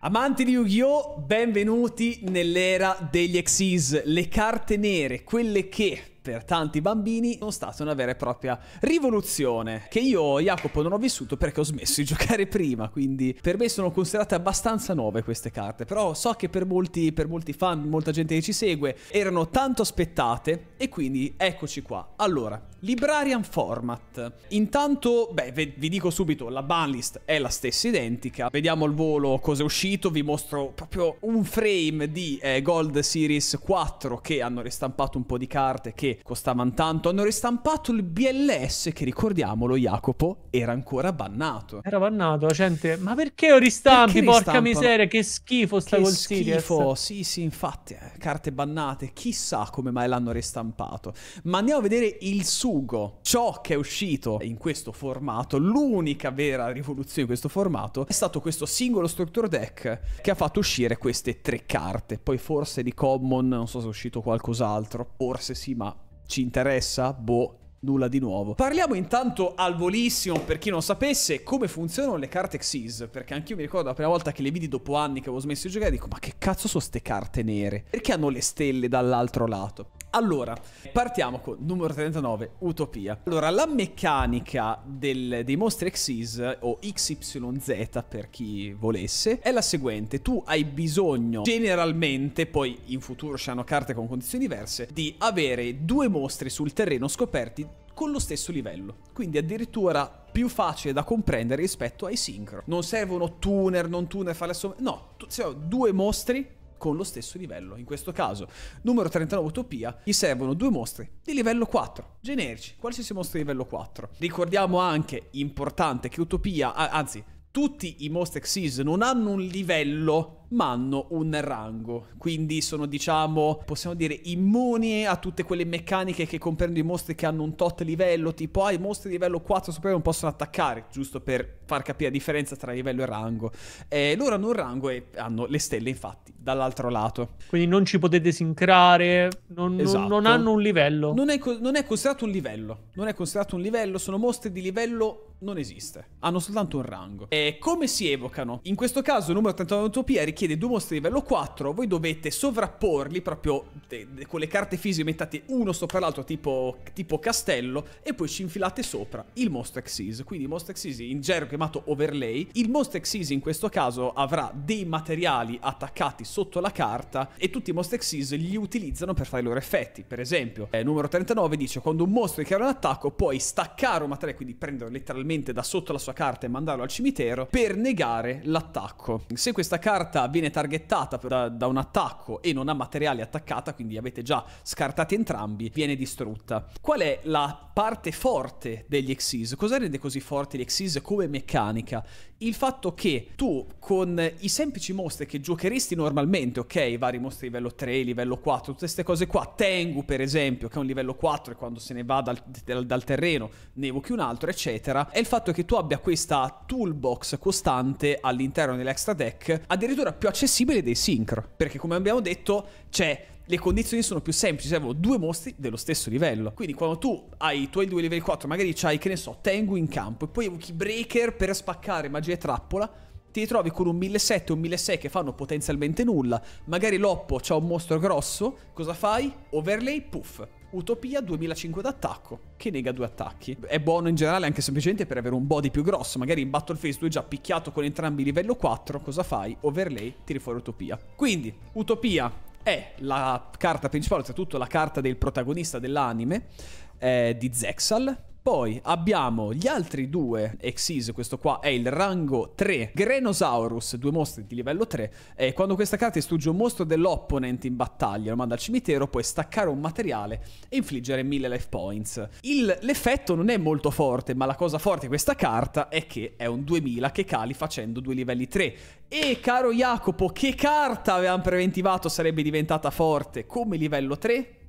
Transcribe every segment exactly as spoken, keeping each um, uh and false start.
Amanti di Yu-Gi-Oh!, benvenuti nell'era degli Xyz, le carte nere, quelle che per tanti bambini sono state una vera e propria rivoluzione, che io, Jacopo, non ho vissuto perché ho smesso di giocare prima, quindi per me sono considerate abbastanza nuove queste carte, però so che per molti, per molti fan, molta gente che ci segue, erano tanto aspettate e quindi eccoci qua. Allora, Librarian Format. Intanto, beh, vi dico subito, la banlist è la stessa identica. Vediamo al volo cosa è uscito, vi mostro proprio un frame di eh, Gold Series quattro che hanno ristampato un po' di carte che costavano tanto. Hanno ristampato il B L S che, ricordiamolo Jacopo, era ancora bannato. Era bannato, la gente, ma perché ho ristampi? Perché porca ristampano? miseria, che schifo sta Che col schifo, Series. sì sì, infatti, eh, carte bannate, chissà come mai l'hanno ristampato. Ma andiamo a vedere il sugo. Ciò che è uscito in questo formato, l'unica vera rivoluzione in questo formato, è stato questo singolo structure deck che ha fatto uscire queste tre carte. Poi forse di common, non so se è uscito qualcos'altro, forse sì, ma ci interessa? Boh. Nulla di nuovo. Parliamo intanto al volissimo, per chi non sapesse, come funzionano le carte Xyz, perché anch'io mi ricordo la prima volta che le vidi dopo anni che avevo smesso di giocare, dico, ma che cazzo sono ste carte nere? Perché hanno le stelle dall'altro lato? Allora, partiamo con numero trentanove, Utopia. Allora, la meccanica del, dei mostri Xyz, o X Y Z per chi volesse, è la seguente. Tu hai bisogno, generalmente, poi in futuro ci hanno carte con condizioni diverse, di avere due mostri sul terreno scoperti con lo stesso livello, quindi addirittura più facile da comprendere rispetto ai sincro. Non servono tuner, non tuner, fare le somme, no, sono due mostri con lo stesso livello. In questo caso, numero trentanove Utopia, gli servono due mostri di livello quattro, generici, qualsiasi mostro di livello quattro. Ricordiamo anche, importante, che Utopia, anzi, tutti i mostri Xyz non hanno un livello, ma hanno un rango, quindi sono, diciamo, possiamo dire, immuni a tutte quelle meccaniche che comprendono i mostri che hanno un tot livello, tipo, ah, i mostri di livello quattro superiore non possono attaccare, giusto per far capire la differenza tra livello e rango. Eh, loro hanno un rango e hanno le stelle, infatti, dall'altro lato. Quindi non ci potete sincrare, non, Esatto. non, non hanno un livello. Non è, non è considerato un livello, non è considerato un livello, sono mostri di livello, non esiste, hanno soltanto un rango. E come si evocano? In questo caso, numero trentanove Utopia richiede due mostri di livello quattro, voi dovete sovrapporli proprio de, de, con le carte fisiche, mettete uno sopra l'altro tipo, tipo castello e poi ci infilate sopra il mostro Xyz. Quindi il mostro Xyz, in gergo chiamato overlay. Il mostro Xyz in questo caso avrà dei materiali attaccati sotto la carta e tutti i mostri Xyz li utilizzano per fare i loro effetti. Per esempio, eh, numero trentanove dice: quando un mostro riceve un attacco puoi staccare un materiale, quindi prendere letteralmente da sotto la sua carta e mandarlo al cimitero per negare l'attacco. Se questa carta viene targettata da, da un attacco e non ha materiali attaccata, quindi avete già scartati entrambi, viene distrutta. Qual è la parte forte degli Xyz? Cosa rende così forti gli Xyz come meccanica? Il fatto che tu con i semplici mostri che giocheresti normalmente, ok, vari mostri livello tre, livello quattro, tutte queste cose qua, Tengu per esempio, che è un livello quattro e quando se ne va dal, dal, dal terreno ne evochi un altro, eccetera, è il fatto che tu abbia questa toolbox costante all'interno dell'extra deck, addirittura più accessibile dei sincro, perché come abbiamo detto c'è, le condizioni sono più semplici, servono due mostri dello stesso livello. Quindi quando tu hai i tuoi due livelli quattro, magari c'hai, che ne so, Tengu in campo e poi evochi Breaker per spaccare magia e trappola, ti ritrovi con un millesettecento e un milleseicento che fanno potenzialmente nulla. Magari Loppo c'ha un mostro grosso, cosa fai? Overlay, puff. Utopia duemilacinquecento d'attacco, che nega due attacchi. È buono in generale anche semplicemente per avere un body più grosso. Magari in Battle Phase tu hai già picchiato con entrambi livello quattro, cosa fai? Overlay, tiri fuori Utopia. Quindi, Utopia è la carta principale, soprattutto la carta del protagonista dell'anime, eh, di Zexal. Poi abbiamo gli altri due Xyz, questo qua è il rango tre, Grenosaurus, due mostri di livello tre, e quando questa carta distrugge un mostro dell'opponent in battaglia, lo manda al cimitero, puoi staccare un materiale e infliggere mille life points. Il, l'effetto non è molto forte, ma la cosa forte di questa carta è che è un duemila che cali facendo due livelli tre. E caro Jacopo, che carta avevamo preventivato sarebbe diventata forte come livello tre?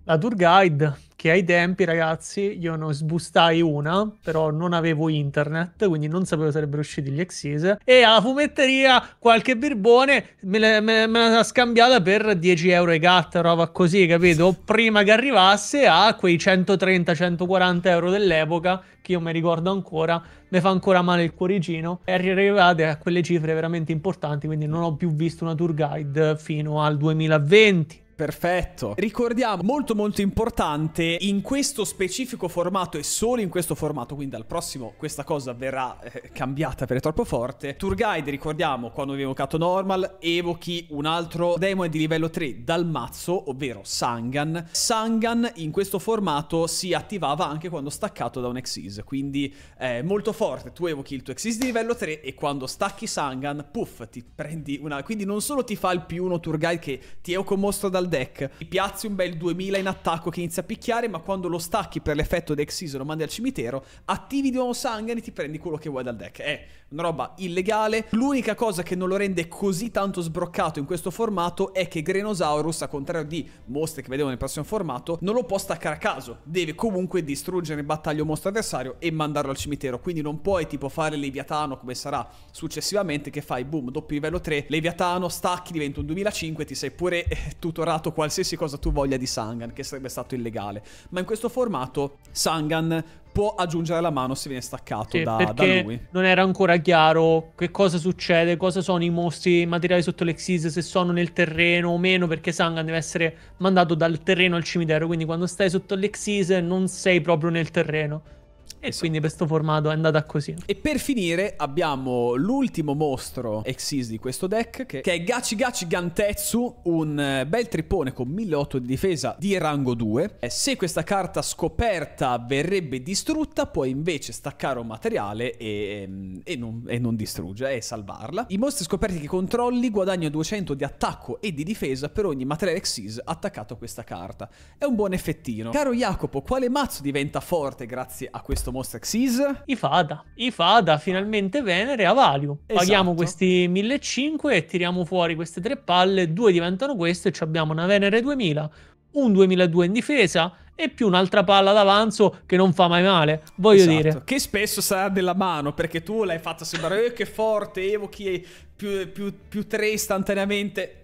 La tour guide, che ai tempi, ragazzi, io ne sbustai una, però non avevo internet, quindi non sapevo se sarebbero usciti gli Xyz, e alla fumetteria qualche birbone me, le, me, me l'ha scambiata per dieci euro e gatta, roba così, capito? Prima che arrivasse a quei centotrenta centoquaranta euro dell'epoca, che io mi ricordo ancora, mi fa ancora male il cuoricino, e arrivate a quelle cifre veramente importanti, quindi non ho più visto una tour guide fino al duemilaventi. Perfetto. Ricordiamo, molto molto importante, in questo specifico formato e solo in questo formato, quindi dal prossimo questa cosa verrà eh, cambiata perché è troppo forte. Tour guide, ricordiamo, quando vi ho evocato normal, evochi un altro demone di livello tre dal mazzo, ovvero Sangan. Sangan in questo formato si attivava anche quando staccato da un Xyz, quindi è molto forte. Tu evochi il tuo Xyz di livello tre e quando stacchi Sangan, puff, ti prendi una... Quindi non solo ti fa il più uno Tour guide che ti evoca un mostro dal deck, ti piazzi un bel duemila in attacco che inizia a picchiare, ma quando lo stacchi per l'effetto del Xyz lo mandi al cimitero, attivi di nuovo Sangan e ti prendi quello che vuoi dal deck. È una roba illegale. L'unica cosa che non lo rende così tanto sbroccato in questo formato è che Grenosaurus, a contrario di mostri che vedremo nel prossimo formato, non lo può staccare a caso, deve comunque distruggere in battaglia un mostro avversario e mandarlo al cimitero, quindi non puoi tipo fare Leviatano come sarà successivamente, che fai boom, doppio livello tre, Leviatano, stacchi, diventa un duemilacinque, ti sei pure eh, tutorato qualsiasi cosa tu voglia di Sangan, che sarebbe stato illegale. Ma in questo formato Sangan può aggiungere la mano se viene staccato sì, da, perché da lui. Non era ancora chiaro che cosa succede, cosa sono i mostri materiali sotto l'Xyz, se sono nel terreno o meno, perché Sangan deve essere mandato dal terreno al cimitero, quindi quando stai sotto l'Xyz non sei proprio nel terreno. E esatto. Quindi questo formato è andata così. E per finire abbiamo l'ultimo mostro Xyz di questo deck, che, che è Gachi Gachi Gantetsu, un bel tripone con milleottocento di difesa di rango due. E se questa carta scoperta verrebbe distrutta, puoi invece staccare un materiale e, e, non, e non distrugge, e salvarla. I mostri scoperti che controlli guadagnano duecento di attacco e di difesa per ogni materiale Xyz attaccato a questa carta. È un buon effettino. Caro Jacopo, quale mazzo diventa forte grazie a questo mostro Xyz? I Fada. I Fada, finalmente Venere a value. Esatto. Paghiamo questi millecinquecento e tiriamo fuori queste tre palle, due diventano queste e abbiamo una Venere duemila, un duemiladue in difesa e più un'altra palla d'avanzo che non fa mai male, voglio esatto. dire. Che spesso sarà della mano, perché tu l'hai fatta sembrare eh, che forte, evochi più, più, più tre istantaneamente.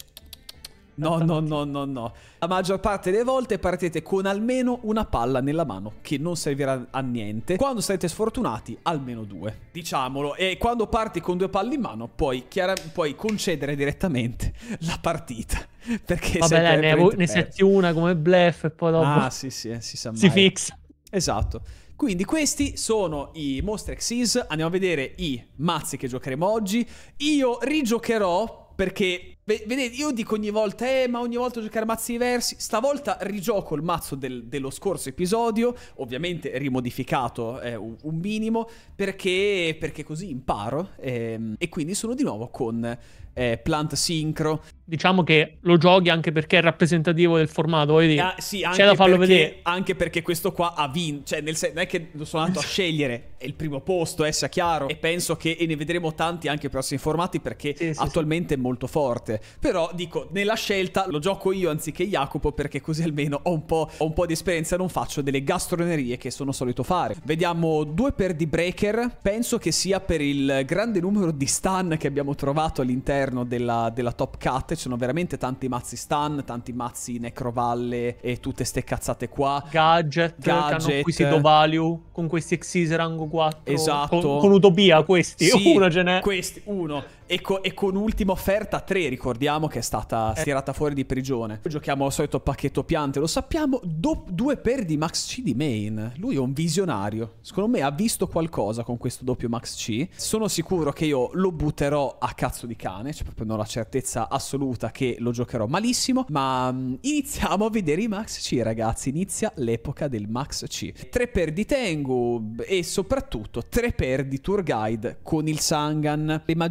No, no, no, no, no. La maggior parte delle volte partite con almeno una palla nella mano, che non servirà a niente. Quando sarete sfortunati, almeno due, diciamolo. E quando parti con due palle in mano, puoi, chiara- puoi concedere direttamente la partita. Perché vabbè, dai, ne, ne setti una come bluff e poi dopo ah, sì, sì, si sa mai. Si fixa. Esatto. Quindi questi sono i mostri Xyz. Andiamo a vedere i mazzi che giocheremo oggi. Io rigiocherò perché, vedete, io dico ogni volta, eh, ma ogni volta giocare mazzi diversi. Stavolta rigioco il mazzo del, dello scorso episodio, ovviamente rimodificato eh, un, un minimo, perché, perché così imparo. ehm, E quindi sono di nuovo con eh, Plant Synchro. Diciamo che lo giochi anche perché è rappresentativo del formato, voglio dire. Ah, sì, anche c'è da farlo perché, vedere. Anche perché questo qua ha vinto. Cioè, nel senso, non è che lo sono andato a scegliere. È il primo posto, eh, sia chiaro. E penso che e ne vedremo tanti anche ai prossimi formati, perché sì, sì, attualmente sì. è molto forte. Però, dico, nella scelta lo gioco io anziché Jacopo, perché così almeno ho un po', ho un po' di esperienza e non faccio delle gastronerie che sono solito fare. Vediamo due per di Breaker. Penso che sia per il grande numero di stun che abbiamo trovato all'interno della, della top cut. Ci sono veramente tanti mazzi stun, tanti mazzi necrovalle e tutte ste cazzate qua. Gadget, Gadget. Che hanno acquisito value con questi Xyz rango quattro. Esatto. Con, con Utopia questi, sì, uno ce n'è. Questi, uno. E, co- e con ultima offerta tre, ricordiamo che è stata eh. tirata fuori di prigione. Poi giochiamo al solito pacchetto piante, lo sappiamo. Do- due per di Max C di main. Lui è un visionario. Secondo me ha visto qualcosa con questo doppio Max C. Sono sicuro che io lo butterò a cazzo di cane. Cioè proprio non ho la certezza assoluta che lo giocherò malissimo. Ma mh, iniziamo a vedere i Max C, ragazzi. Inizia l'epoca del Max C. tre per di Tengu e soprattutto tre per di Tour Guide con il Sangan. Le magie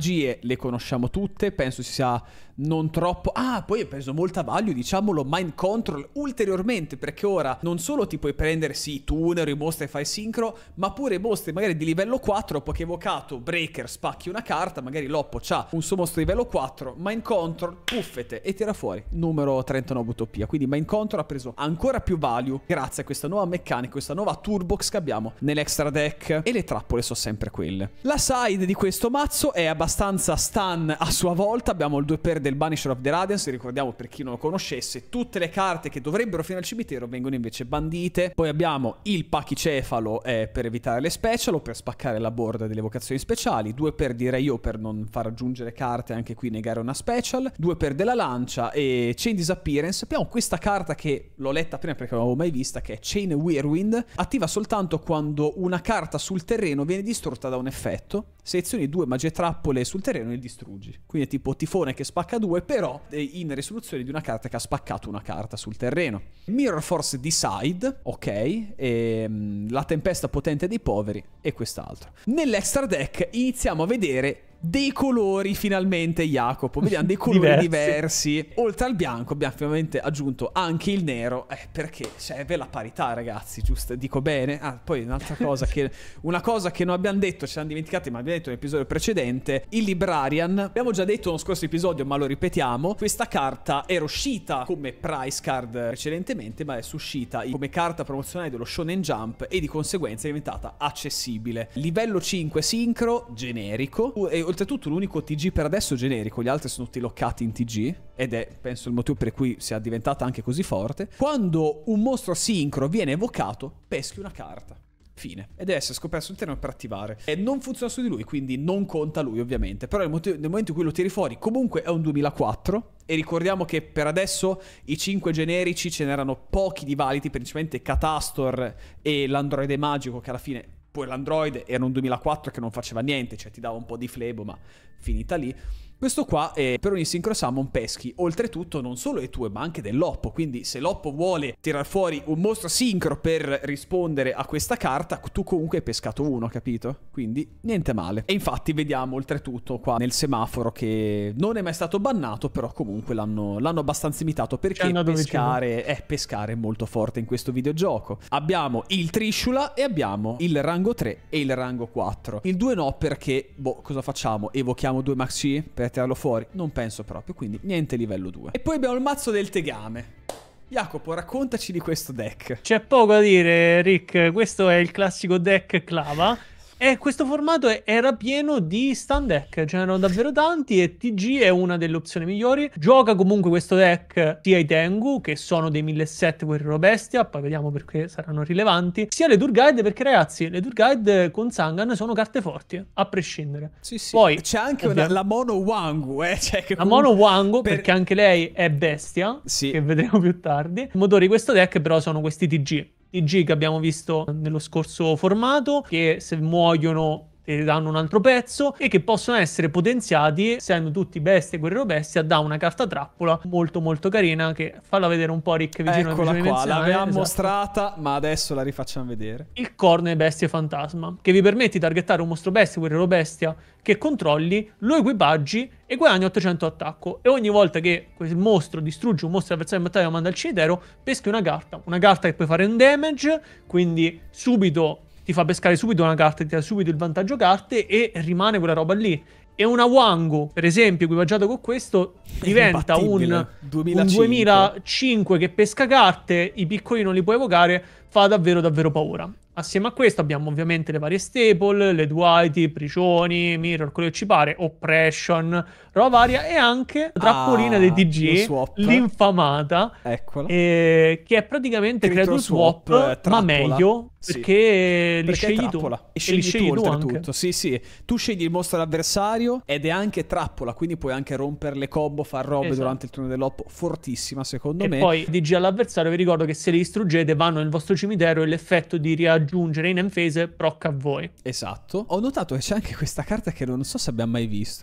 le conosciamo tutte, penso si sia non troppo... Ah, poi è preso molta value, diciamolo, Mind Control ulteriormente, perché ora non solo ti puoi prendere sì i tuner, i mostri e fai sincro, ma pure i mostri magari di livello quattro, dopo che hai evocato Breaker spacchi una carta, magari Loppo c'ha un suo mostro di livello quattro, Mind Control, puffete e tira fuori numero trentanove Utopia. Quindi Mind Control ha preso ancora più value grazie a questa nuova meccanica, questa nuova toolbox che abbiamo nell'extra deck, e le trappole sono sempre quelle. La side di questo mazzo è abbastanza stun a sua volta. Abbiamo il due per del Banisher of the Radiance, ricordiamo per chi non lo conoscesse, tutte le carte che dovrebbero finire al cimitero vengono invece bandite. Poi abbiamo il Pachicefalo eh, per evitare le special o per spaccare la board delle evocazioni speciali, due per direi io per non far aggiungere carte, anche qui negare una special, due per della lancia e Chain Disappearance. Abbiamo questa carta che l'ho letta prima perché non l'avevo mai vista, che è Chain Whirlwind, attiva soltanto quando una carta sul terreno viene distrutta da un effetto, selezioni due magie trappole sul terreno e li distruggi. Quindi è tipo tifone che spacca due, però in risoluzione di una carta che ha spaccato una carta sul terreno. Mirror Force Decide, ok, e, um, la tempesta potente dei poveri e quest'altro. Nell'extra deck iniziamo a vedere dei colori finalmente, Jacopo, vediamo dei colori diversi. diversi. Oltre al bianco abbiamo finalmente aggiunto anche il nero, eh, perché serve la parità, ragazzi, giusto? Dico bene? Ah, poi un'altra cosa che una cosa che non abbiamo detto, ci siamo dimenticati, ma abbiamo detto nell'episodio precedente, il Librarian. Abbiamo già detto nello scorso episodio, ma lo ripetiamo, questa carta era uscita come price card precedentemente, ma è uscita come carta promozionale dello Shonen Jump e di conseguenza è diventata accessibile. Livello cinque sincro, generico, e oltretutto l'unico T G per adesso generico, gli altri sono tutti loccati in T G, ed è penso il motivo per cui sia diventata anche così forte. Quando un mostro sincro viene evocato, peschi una carta. Fine. E deve essere scoperto sul terreno per attivare. E non funziona su di lui, quindi non conta lui ovviamente. Però nel, motivo, nel momento in cui lo tiri fuori, comunque è un duemilaquattro. E ricordiamo che per adesso i cinque generici ce n'erano pochi di validi, principalmente Catastor e l'androide magico, che alla fine... Poi l'androide era un duemilaquattro che non faceva niente, cioè ti dava un po' di flebo, ma finita lì. Questo qua è per ogni Synchro Summon peschi, oltretutto non solo le tue ma anche del Loppo, quindi se Loppo vuole tirar fuori un mostro sincro per rispondere a questa carta, tu comunque hai pescato uno, capito? Quindi niente male. E infatti vediamo oltretutto qua nel semaforo che non è mai stato bannato, però comunque l'hanno abbastanza imitato, perché pescare è pescare molto forte in questo videogioco. Abbiamo il Trishula e abbiamo il rango tre e il rango quattro. Il due no perché, boh, cosa facciamo? Evochiamo due Maxi per tirarlo fuori? Non penso proprio, quindi niente livello due. E poi abbiamo il mazzo del Tegame. Jacopo, raccontaci di questo deck. C'è poco da dire, Rick. Questo è il classico deck clava. E questo formato era pieno di stun deck, ce n'erano davvero tanti e T G è una delle opzioni migliori. Gioca comunque questo deck sia i Tengu, che sono dei millesettecento Guerriero Bestia, poi vediamo perché saranno rilevanti, sia le Durguide, perché ragazzi, le Durguide con Sangan sono carte forti, a prescindere. Sì, sì. Poi c'è anche una, la Mono Wangu, eh? Cioè che la Mono Wangu, per... perché anche lei è bestia, sì, che vedremo più tardi. I motori di questo deck però sono questi T G. T G che abbiamo visto nello scorso formato, che se muoiono ti danno un altro pezzo e che possono essere potenziati, essendo tutti bestie e guerriero bestia, da una carta trappola molto molto carina, che falla vedere un po', Rick, vicino. Eccola al qua, l'avevamo esatto. mostrata, ma adesso la rifacciamo vedere. Il Corne Bestie Fantasma, che vi permette di targettare un mostro bestia, guerriero bestia che controlli, lo equipaggi e guadagni ottocento attacco, e ogni volta che quel mostro distrugge un mostro avversario in battaglia o manda al cimitero, peschi una carta, una carta che puoi fare un damage, quindi subito ti fa pescare subito una carta, ti dà subito il vantaggio carte e rimane quella roba lì. E una Wangu, per esempio, equipaggiato con questo, diventa un, un duemilacinque che pesca carte, i piccoli non li puoi evocare, fa davvero davvero paura. Assieme a questo abbiamo ovviamente le varie staple, le Duality, Pricioni, Mirror, quello che ci pare, Oppression, roba varia, e anche la trappolina ah, dei T G, l'infamata, eccola, eh, che è praticamente credo il swap, swap ma meglio, sì, perché li perché scegli tu. E scegli, e li scegli tu, tu oltretutto, sì sì, tu scegli il mostro dell'avversario ed è anche trappola, quindi puoi anche rompere le combo, far robe, esatto, durante il turno dell'oppo, fortissima secondo e me. E poi D G all'avversario, vi ricordo che se li distruggete vanno nel vostro cimitero e l'effetto di riaggiungere in end phase procca a voi. Esatto. Ho notato che c'è anche questa carta che non so se abbiamo mai visto.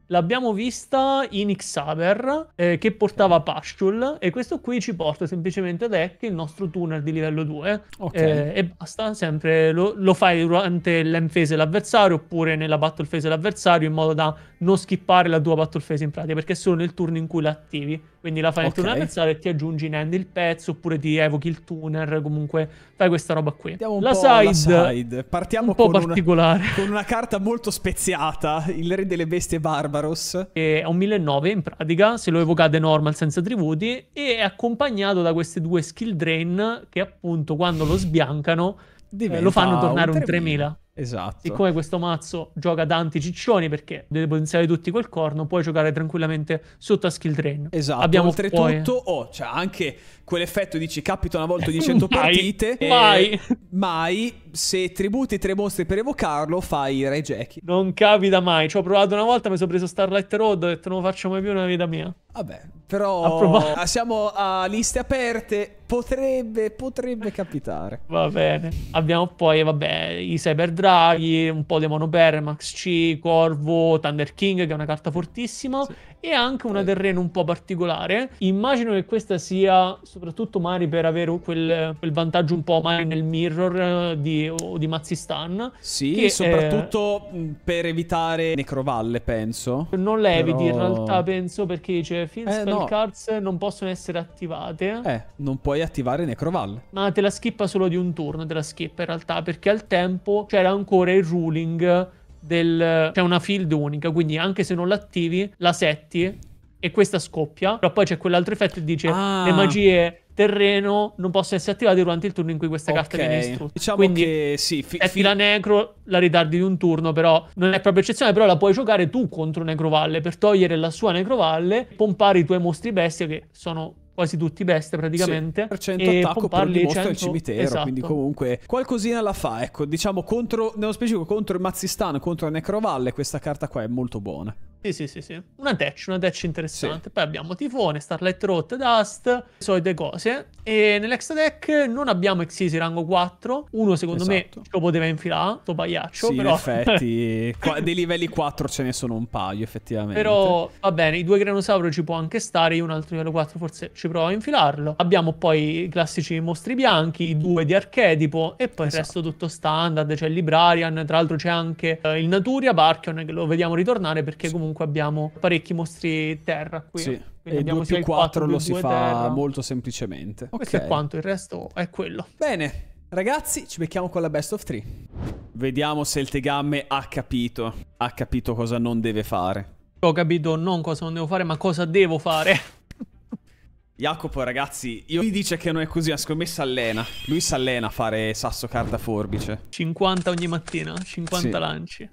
l'abbiamo vista in Xaver, eh, che portava Pastul, e questo qui ci porta semplicemente ad Ek, il nostro tuner di livello due, Okay. eh, e basta, sempre lo, lo fai durante l'end phase dell'avversario oppure nella battle phase dell'avversario, in modo da non skippare la tua battle phase in pratica, perché è solo nel turno in cui la attivi. Quindi la fai nel Ok. turno avversario e ti aggiungi in end il pezzo, oppure ti evochi il tuner, comunque fai questa roba qui. Vediamo un la po' side, la side. Partiamo un po' con una, particolare. con una carta molto speziata, il re delle bestie Barbaros. È un mille nove in pratica, se lo evocate normal senza tributi, e è accompagnato da queste due skill drain che appunto quando lo sbiancano eh, lo fanno tornare un tremila. Esatto. Siccome questo mazzo gioca tanti ciccioni, perché deve potenziare tutti col corno, puoi giocare tranquillamente sotto a skill drain. Esatto, Abbiamo oltretutto, poi... oh, c'è anche quell'effetto, dici, capita una volta di cento Mai, partite. mai. E mai, se tributi tre mostri per evocarlo, fai Rai Jackie. Non capita mai. Ci ho provato una volta, mi sono preso Starlight Road, ho detto non lo faccio mai più nella vita mia. Vabbè, però Approvato. siamo a liste aperte, potrebbe, potrebbe capitare. Va bene. Abbiamo poi, vabbè, i Cyber Draghi, un po' di Monoper, Max C, Corvo, Thunder King, che è una carta fortissima, Sì. e anche una Eh. terreno un po' particolare. Immagino che questa sia soprattutto magari per avere quel, quel vantaggio un po' magari nel mirror eh, di, o di Mazistan. Sì, Che, soprattutto mh, per evitare Necrovalle, penso. Non le eviti in Però- realtà, penso, perché dice Field Eh, Spell no. Cards non possono essere attivate. Eh, non puoi attivare Necrovalle. Ma te la skippa solo di un turno, te la skippa in realtà, perché al tempo c'era ancora il ruling del... c'è una field unica, quindi anche se non l'attivi, la setti e questa scoppia. Però poi c'è quell'altro effetto che dice Ah. le magie terreno non possono essere attivate durante il turno in cui questa carta Ok. viene distrutta. Diciamo quindi che sì, fi- setti fi- la necro, la ritardi di un turno, però non è proprio eccezione, però la puoi giocare tu contro Necrovalle per togliere la sua Necrovalle, pompare i tuoi mostri bestia, che sono quasi tutti bestie praticamente, sì, per cento e attacco per pomparli ogni mostro del cento cimitero, esatto. quindi comunque qualcosina la fa, ecco, diciamo contro, nello specifico contro il Mazistan, contro il Necrovalle, questa carta qua è molto buona. Sì, sì, sì, sì. Una patch, una patch interessante. Sì. Poi abbiamo Tifone, Starlight Rot, Dust, solite cose. E nell'extra deck non abbiamo Xyzi rango quattro. Uno secondo Esatto. me ce lo poteva infilare, sto pagliaccio, Sì, però... in effetti, qua- dei livelli quattro ce ne sono un paio, effettivamente. Però va bene, i due Granosauro ci può anche stare, io un altro livello quattro forse ci provo a infilarlo. Abbiamo poi i classici mostri bianchi, i due di archetipo, e poi il Esatto. resto tutto standard, c'è il Librarian, tra l'altro c'è anche eh, il Naturia, Barkion, che lo vediamo ritornare perché comunque abbiamo parecchi mostri terra qui. Sì, Quindi e abbiamo due sia più il quattro più lo si due fa terra. molto semplicemente. Questo Ok. è quanto, il resto è quello. Bene, ragazzi, ci becchiamo con la best of three. Vediamo se il Tegamme ha capito, ha capito cosa non deve fare. Ho capito non cosa non devo fare, ma cosa devo fare. Jacopo, ragazzi, io mi dice che non è così, secondo me si allena. Lui si allena a fare sasso carta forbice. cinquanta ogni mattina, cinquanta Sì. lanci.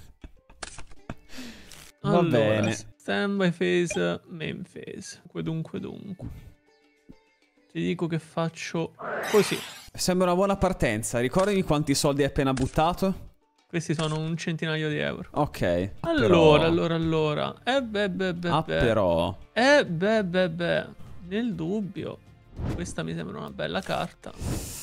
Va Allora, bene. standby phase, main phase. Dunque, dunque, dunque. Ti dico che faccio così. Sembra una buona partenza. Ricordami quanti soldi hai appena buttato? Questi sono un centinaio di euro. Ok. Allora, però... allora, allora. Eh beh, beh, beh, Ah, beh. però... Eh beh, beh, beh. Nel dubbio, questa mi sembra una bella carta.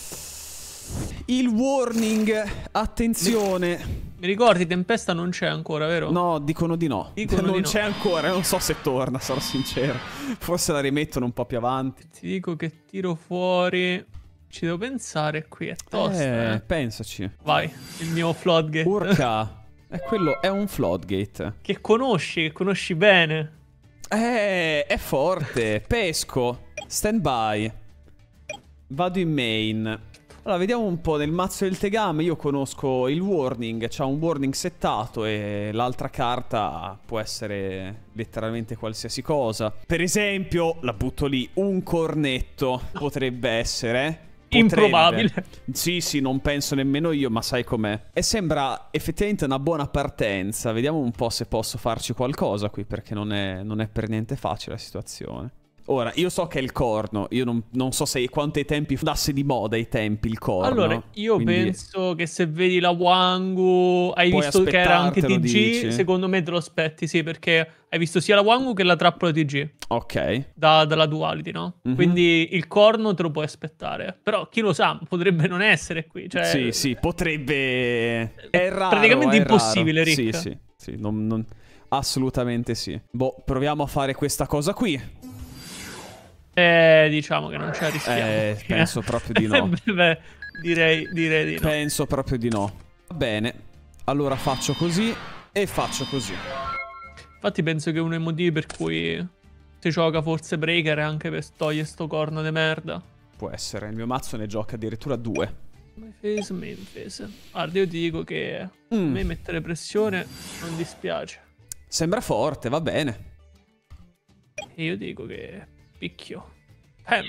Il warning, attenzione. Mi ricordi, Tempesta non c'è ancora, vero? No, dicono di no. Dicono non di no. c'è ancora, non so se torna, sarò sincero. Forse la rimettono un po' più avanti. Ti dico che tiro fuori. Ci devo pensare qui, è tosta. Eh, Eh. pensaci. Vai, il mio Floodgate. Urca. È quello, è un floodgate. Che conosci, che conosci bene. Eh, è forte. Pesco. Stand by. Vado in main. Allora, vediamo un po' nel mazzo del Tegame. Io conosco il warning. C'ha un warning settato e l'altra carta può essere letteralmente qualsiasi cosa. Per esempio, la butto lì, un cornetto. Potrebbe essere. Potrebbe. Improbabile. Sì, sì, non penso nemmeno io, ma sai com'è. E sembra effettivamente una buona partenza. Vediamo un po' se posso farci qualcosa qui, perché non è, non è per niente facile la situazione. Ora, io so che è il corno. Io non, non so se quanto ai tempi andasse di moda ai tempi il corno. Allora, io quindi- penso che se vedi la Wangu, hai Puoi visto che era anche T G, aspettartelo, dici? secondo me te lo aspetti, sì, perché hai visto sia la Wangu che la trappola T G, Ok. da- dalla duality, no? Mhm. Quindi il corno te lo puoi aspettare. Però chi lo sa, potrebbe non essere qui. Cioè, Sì, sì, potrebbe... È raro, praticamente è impossibile, raro. Rick. Sì, sì, sì. Non, non- Assolutamente sì. Boh, proviamo a fare questa cosa qui. Eh, diciamo che non ci arrischiamo. Eh, penso proprio di no. Beh, direi, direi di no. Penso proprio di no. Va bene. Allora faccio così e faccio così. Infatti penso che uno dei motivi per cui si gioca forse Breaker è anche per togliere sto corno di merda. Può essere. Il mio mazzo ne gioca addirittura due. Memphis, Memphis. Guarda, io ti dico che a Mm. me mettere pressione non dispiace. Sembra forte, va bene. E io dico che picchio. Ehm.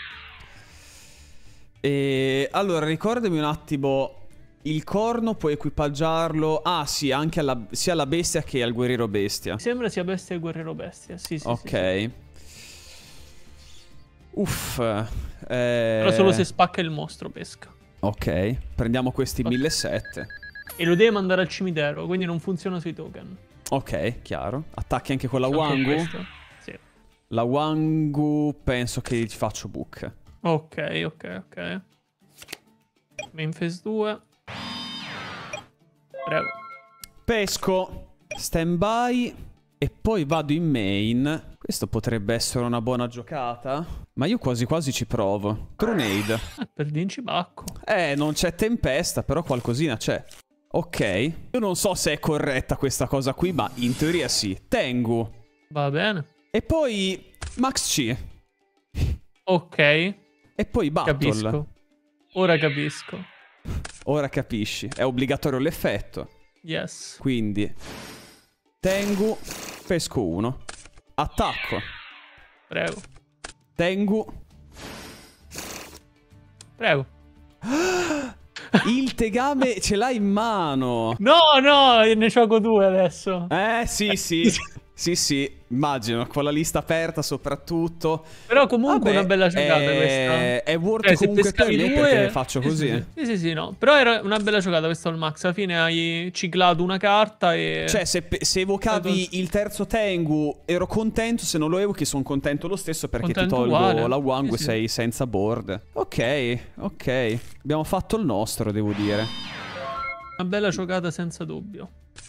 E allora ricordami un attimo. Il corno puoi equipaggiarlo. Ah sì, anche alla, sia alla bestia che al guerriero bestia. Mi sembra sia bestia e guerriero bestia. Sì, sì, Ok. sì, sì. Uff. Eh... Però solo se spacca il mostro pesca. Ok. Prendiamo questi Ok. millesettecento. E lo deve mandare al cimitero, quindi non funziona sui token. Ok, chiaro. Attacchi anche con la Anche Wangu. questo. Sì. La Wangu penso che ti faccio book. Ok, ok, ok. Memphis due. Prego. Pesco. Stand by. E poi vado in main. Questo potrebbe essere una buona giocata. Ma io quasi quasi ci provo. Grenade. Eh, per Dinci Bacco. Eh, non c'è tempesta, però qualcosina c'è. Ok. Io non so se è corretta questa cosa qui, ma in teoria sì. Tengu. Va bene. E poi Max C. Ok. E poi Battle. Capisco. Ora capisco. Ora capisci. È obbligatorio l'effetto. Yes. Quindi Tengu. Pesco uno. Attacco. Prego. Tengu. Prego. Il tegame ce l'ha in mano. No, no, ne gioco due adesso. Eh, sì, sì. Sì, sì, immagino, con la lista aperta soprattutto. Però comunque Vabbè, una bella giocata è... questa. È worth Cioè, se comunque per pescavi me due- perché ne faccio sì, così. Sì sì. sì, sì, sì, no. Però era una bella giocata questa al Max. Alla fine hai ciclato una carta e... Cioè, se, pe- se evocavi il terzo Tengu ero contento, se non lo evochi sono contento lo stesso perché Contento ti tolgo uguale. la Wangu e Sì, sì. sei senza board. Ok, ok. Abbiamo fatto il nostro, devo dire. Una bella giocata senza dubbio.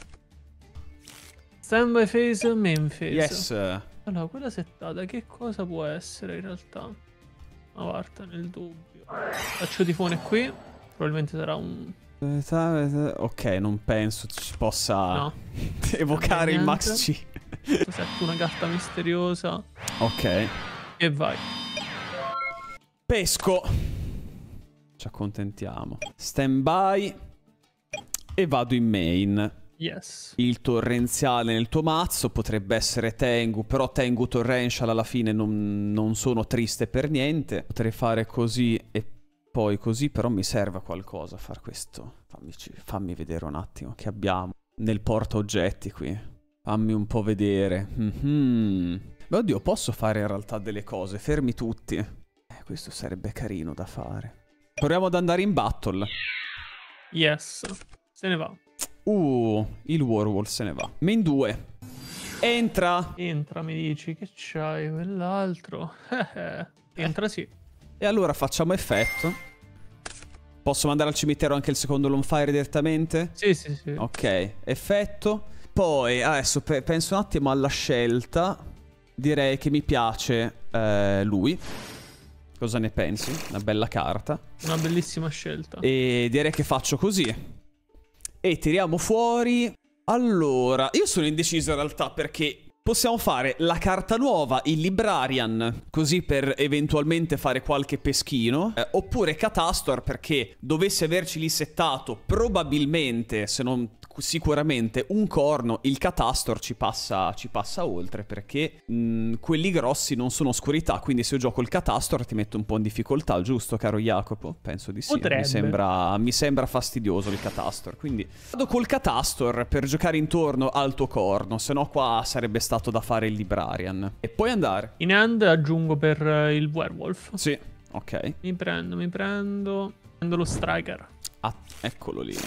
Stand by phase Memphis. Yes. Allora, quella settata che cosa può essere in realtà? Ma guarda, nel dubbio. Faccio tifone qui. Probabilmente sarà un... Ok, non penso ci possa No. evocare il Max C. Setto una carta misteriosa. Ok. E vai. Pesco. Ci accontentiamo. Stand by. E vado in main. Yes. Il torrenziale nel tuo mazzo potrebbe essere Tengu, però Tengu Torrential alla fine non, non sono triste per niente. Potrei fare così e poi così, però mi serve qualcosa far questo. Fammi, fammi vedere un attimo che abbiamo nel porta oggetti qui. Fammi un po' vedere. Mm-hmm. Beh, oddio, posso fare in realtà delle cose, fermi tutti. Eh, questo sarebbe carino da fare. Proviamo ad andare in battle. Yes. Se ne va. Uh, il Warwolf se ne va. Main due. Entra. Entra, mi dici, che c'hai quell'altro? Entra sì. E allora facciamo effetto. Posso mandare al cimitero anche il secondo Longfire direttamente? Sì, sì, sì. Ok, effetto. Poi, adesso pe penso un attimo alla scelta. Direi che mi piace eh, lui. Cosa ne pensi? Una bella carta. Una bellissima scelta. E direi che faccio così. E tiriamo fuori. Allora, io sono indeciso in realtà perché possiamo fare la carta nuova, il Librarian, così per eventualmente fare qualche peschino, eh, oppure Catastor perché dovesse averci lì settato probabilmente, se non sicuramente, un corno, il Catastor ci passa, ci passa oltre perché mh, quelli grossi non sono oscurità, quindi se io gioco il Catastor ti metto un po' in difficoltà, giusto caro Jacopo? Penso di sì. Potrebbe. Mi sembra, mi sembra fastidioso il Catastor, quindi vado col Catastor per giocare intorno al tuo corno, se no qua sarebbe stato da fare il Librarian. E poi andare. In hand aggiungo per uh, il Werewolf. Sì, ok. Mi prendo, mi prendo... Prendo lo Striker. Ah, eccolo lì.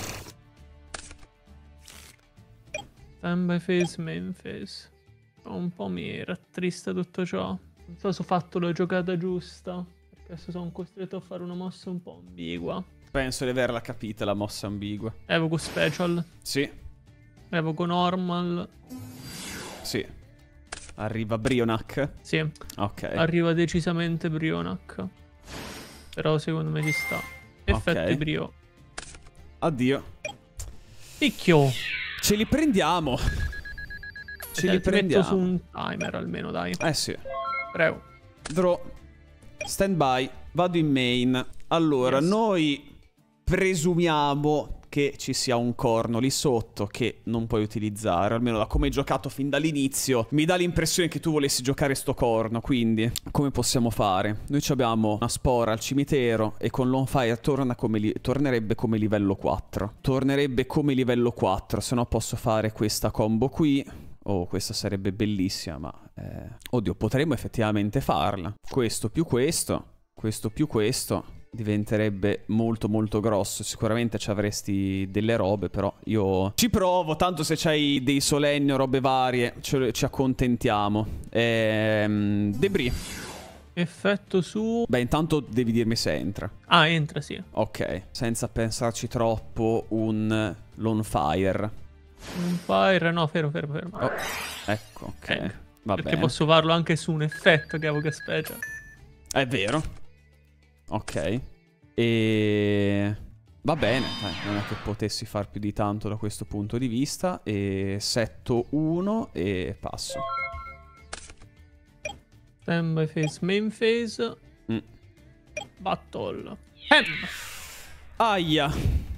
Stand by phase Memphis. Un po' mi rattrista tutto ciò. Non so se ho fatto la giocata giusta. Perché adesso sono costretto a fare una mossa un po' ambigua. Penso di averla capita la mossa ambigua. Evoco Special. Sì. Evoco Normal. Sì. Arriva Brionac. Sì. Ok. Arriva decisamente Brionac. Però secondo me ci sta. Effetto Ok. Brio. Addio. Picchio. Ce li prendiamo. Ce Ti li prendiamo. metto su un timer almeno, dai. Eh sì. Prego. Draw. Stand by. Vado in main. Allora, Yes. noi presumiamo che ci sia un corno lì sotto che non puoi utilizzare. Almeno da come hai giocato fin dall'inizio mi dà l'impressione che tu volessi giocare sto corno. Quindi come possiamo fare? Noi ci abbiamo una spora al cimitero e con l'onfire torna come li- tornerebbe come livello quattro. Tornerebbe come livello quattro. Se no posso fare questa combo qui. Oh, questa sarebbe bellissima, ma... Eh... Oddio, potremmo effettivamente farla. Questo più questo. Questo più questo. Diventerebbe molto molto grosso. Sicuramente ci avresti delle robe, però io ci provo. Tanto se c'hai dei solenni o robe varie ce- ci accontentiamo. ehm, Debris. Effetto su... Beh, intanto devi dirmi se entra. Ah, entra, sì. Ok, senza pensarci troppo, un Lonefire. Un fire... No, fermo, fermo, fermo. Oh, ecco, ok, Ecco, va perché bene. posso farlo anche su un effetto che evoca special. È vero. Ok. E... Va bene, dai, non è che potessi far più di tanto da questo punto di vista. E setto uno e passo. Stand by phase, main phase. Mm. Battle. Hem. Aia.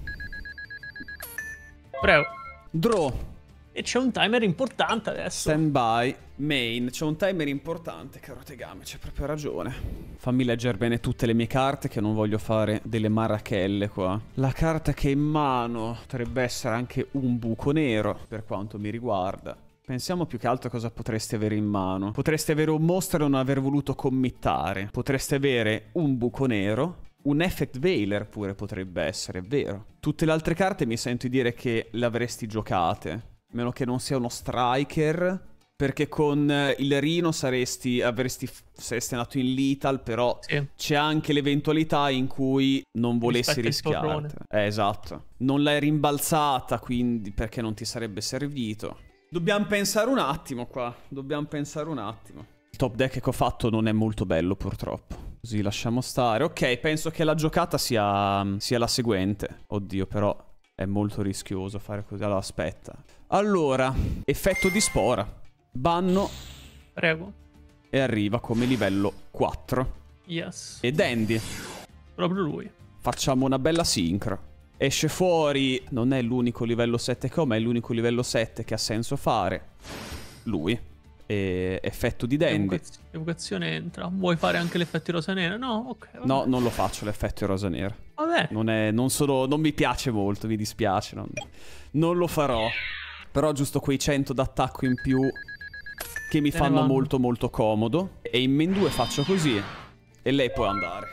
Prego. Draw. E c'è un timer importante adesso. Stand by. Main. C'è un timer importante, caro Tegame, c'è proprio ragione. Fammi leggere bene tutte le mie carte che non voglio fare delle marachelle qua. La carta che è in mano potrebbe essere anche un buco nero, per quanto mi riguarda. Pensiamo più che altro a cosa potreste avere in mano. Potreste avere un mostro e non aver voluto committare. Potreste avere un buco nero. Un Effect Veiler pure potrebbe essere, è vero. Tutte le altre carte mi sento di dire che le avresti giocate. A meno che non sia uno striker. Perché con eh, il Rino saresti, avresti, saresti andato in lethal, però Sì. c'è anche l'eventualità in cui non volessi Rispetta il torrone. rischiarti. Eh, esatto. Non l'hai rimbalzata, quindi perché non ti sarebbe servito. Dobbiamo pensare un attimo qua. Dobbiamo pensare un attimo. Il top deck che ho fatto non è molto bello, purtroppo. Così lasciamo stare. Ok, penso che la giocata sia, sia la seguente. Oddio, però è molto rischioso fare così. Allora, aspetta. Allora, effetto di spora. Banno Prego. e arriva come livello quattro. Yes. E Dandy. Proprio lui. Facciamo una bella sincro. Esce fuori. Non è l'unico livello sette che ho, ma è l'unico livello sette che ha senso fare. Lui. E effetto di Dandy. Evocaz- Evocazione entra. Vuoi fare anche l'effetto rosa nera? No, ok. Vabbè. No, non lo faccio l'effetto rosa nera. Vabbè. Non, è, non, sono, non mi piace molto, mi dispiace. Non, non lo farò. Però giusto quei cento d'attacco in più che mi Se ne fanno vanno. molto molto comodo. E in main due faccio così. E lei può andare.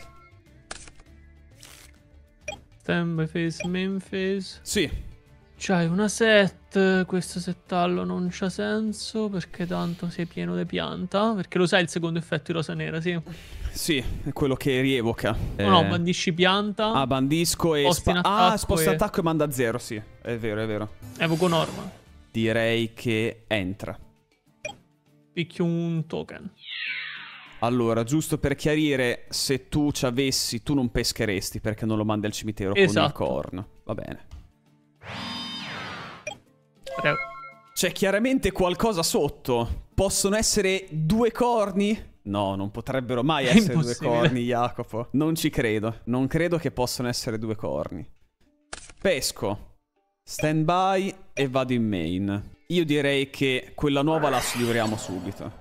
Stand by phase, main phase. Sì. C'hai una set. Questo settallo non c'ha senso perché tanto sei pieno di pianta. Perché lo sai il secondo effetto di rosa nera, sì. Sì, è quello che rievoca. No, no, Eh, bandisci pianta. Ah, bandisco e... Sposti in spa- ah, attacco sposta e- attacco e manda a zero, sì. È vero, è vero. Evoco normal. Direi che entra. Picchio un token. Allora, giusto per chiarire, se tu ci avessi, tu non pescheresti perché non lo mandi al cimitero con il Esatto. corno. Va bene. Prego. C'è chiaramente qualcosa sotto. Possono essere due corni? No, non potrebbero mai È essere due impossibile. corni, Jacopo. Non ci credo. Non credo che possano essere due corni. Pesco. Stand by e vado in main. Io direi che quella nuova la sliveriamo subito.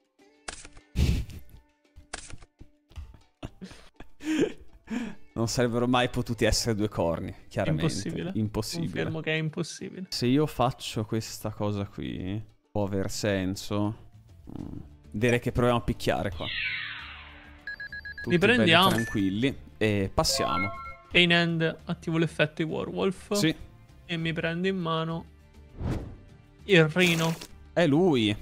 Non sarebbero mai potuti essere due corni, chiaramente. Impossibile. Impossibile. Confermo che è impossibile. Se io faccio questa cosa qui, può aver senso. Mm. Direi che proviamo a picchiare qua. Tutti Li prendiamo. belli tranquilli. E passiamo. E in end attivo l'effetto di Werewolf. Sì, E mi prendo in mano il Rino. è lui.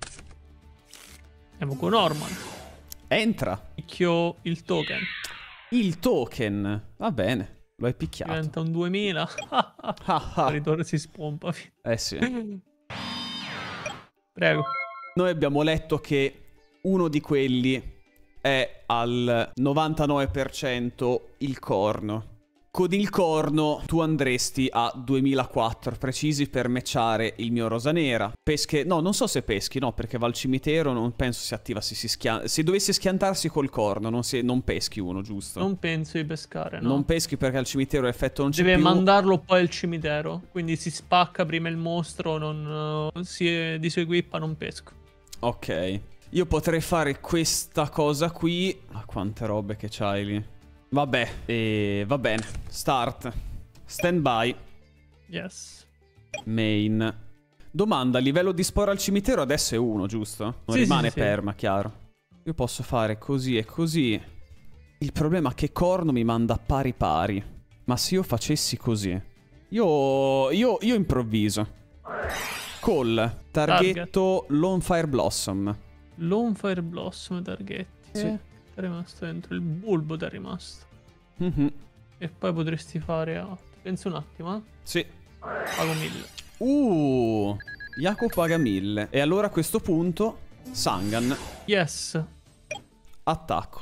Evoco normal. Entra. Picchio il token. Il token. Va bene. Lo hai picchiato. Diventa un duemila. Ah, ah. Il ritorno si spompa. Eh sì. Prego. Noi abbiamo letto che uno di quelli è al novantanove per cento il corno. Con il corno tu andresti a duemilaquattro precisi per matchare il mio rosa nera. Pesche... No, non so se peschi, no, perché va al cimitero, non penso si attiva se si schianta... Se dovesse schiantarsi col corno, non, si... non peschi uno, giusto? Non penso di pescare, no. Non peschi perché al cimitero l'effetto non c'è Deve più. mandarlo poi al cimitero, quindi si spacca prima il mostro, non uh, si disequippa, non pesco. Ok. Io potrei fare questa cosa qui. Ma quante robe che c'hai lì. Vabbè, e va bene. Start. Stand by. Yes. Main. Domanda, livello di sporo al cimitero adesso è uno, giusto? Non sì, rimane sì, sì. perma, chiaro. Io posso fare così e così. Il problema è che corno mi manda pari pari. Ma se io facessi così... Io... Io, io improvviso. Call. Targhetto Lone Fire Blossom. Lone Fire Blossom targetti. Sì. Eh, è rimasto dentro. Il bulbo ti è rimasto. Mm-hmm. E poi potresti fare altro. Pensa un attimo, eh. Sì. Pago mille. Uh, Jacopo paga mille. E allora a questo punto Sangan. Yes. Attacco.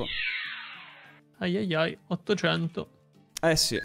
Ai ai ai. ottocento. Eh sì.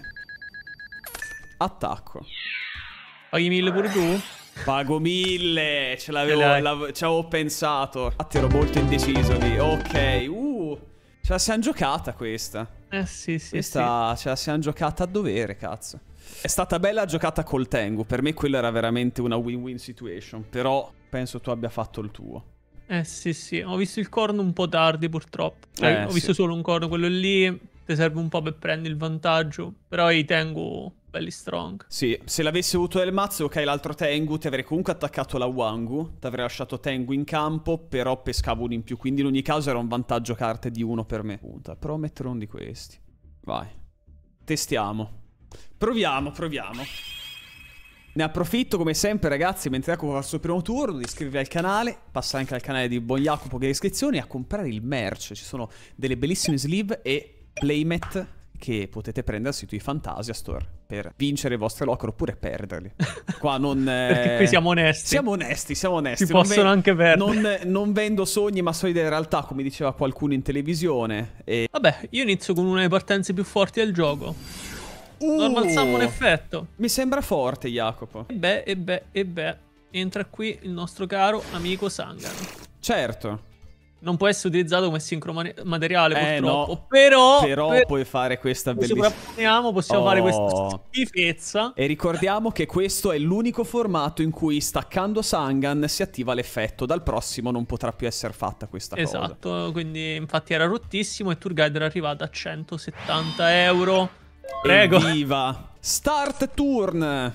Attacco. Paghi mille pure tu? Pago mille. Ce l'avevo, Ce l'hai. l'av- ci avevo pensato. Infatti ero molto indeciso lì. Ok. Uh, ce la siamo giocata questa. Eh sì, sì, Questa ce la siamo giocata a dovere, cazzo. È stata bella giocata col Tengu. Per me quello era veramente una win-win situation. Però penso tu abbia fatto il tuo. sì. Eh sì, sì. Ho visto il corno un po' tardi, purtroppo. Cioè, Eh, ho sì. visto solo un corno, quello lì. Ti serve un po' per prendere il vantaggio. Però i Tengu belli strong. Sì, se l'avessi avuto del mazzo, ok, l'altro Tengu, ti avrei comunque attaccato la Wangu, ti avrei lasciato Tengu in campo, però pescavo uno in più, quindi in ogni caso era un vantaggio carte di uno per me. Punta, però metterò uno di questi. Vai. Testiamo. Proviamo, proviamo. Ne approfitto come sempre, ragazzi, mentre Jacopo fa il suo primo turno, di iscrivervi al canale, passare anche al canale di Buon Jacopo che è in descrizione, e a comprare il merch. Ci sono delle bellissime sleeve e playmat che potete prendere al sito di Fantasia Store per vincere i vostri locker oppure perderli. Qua non... eh, Perché qui siamo onesti. Siamo onesti, siamo onesti. Si Non possono ve- anche perdere. Non, non vendo sogni ma solide realtà, come diceva qualcuno in televisione. E... Vabbè, io inizio con una delle partenze più forti del gioco. Uh, Normal Summon effetto. Mi sembra forte, Jacopo. E beh, e beh, e beh. Entra qui il nostro caro amico Sangan. Certo. Non può essere utilizzato come sincro mani- materiale, Eh, purtroppo. no. Però, Però per- puoi fare questa ci bellissima... sovrapponiamo, possiamo Oh. fare questa schifezza. E ricordiamo che questo è l'unico formato in cui staccando Sangan si attiva l'effetto. Dal prossimo non potrà più essere fatta questa cosa. Esatto, quindi infatti era rottissimo e Tourguide era arrivato a centosettanta euro. Prego. Evviva. Start turn.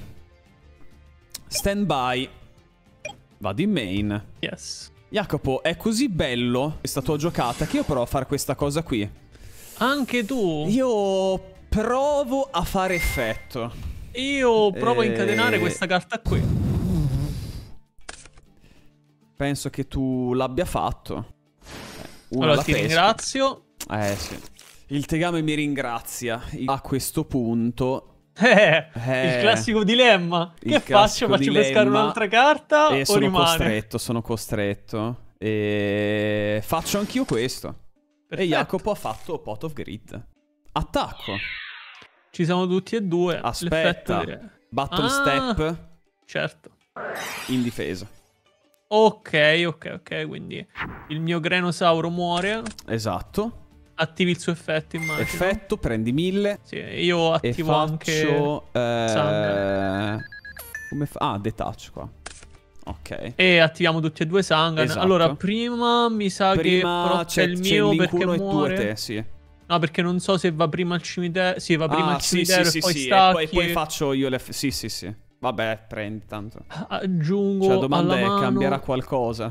Stand by. Vado in main. Yes. Jacopo, è così bello questa tua giocata che io provo a fare questa cosa qui. Anche tu? Io provo a fare effetto. Io provo a incatenare Eh. questa carta qui. Penso che tu l'abbia fatto. Eh, una Allora la ti pesco. ringrazio. Eh sì. Il Tegame mi ringrazia. A questo punto... Eh, Eh. il classico dilemma. Il Che faccio? classico Faccio pescare dilemma. un'altra carta E o sono rimane? costretto, sono costretto. E faccio anch'io questo. Perfetto. E Jacopo ha fatto Pot of Grid. Attacco. Ci siamo tutti e due. Aspetta. L'effetto di- Battle Ah, Step certo. in difesa. Ok, ok, ok. Quindi il mio Grenosauro muore. Esatto. Attivi il suo effetto, immagino. Effetto, prendi mille. Sì, io E attivo anche... faccio... Eh... Sangan. Come fa... Ah, detach qua. Ok. E attiviamo tutti e due Sangan. Esatto. Allora, prima mi sa che Prima però c'è, c'è il c'è mio link perché uno e muore. due te, sì. No, perché non so se va prima al cimitero. Sì, va prima Ah, al sì, cimitero sì, e sì, poi sì. E stacchi. poi, poi faccio io le... Sì, sì, sì. Vabbè, prendi tanto. Aggiungo Cioè, la domanda alla è, mano... cambierà qualcosa?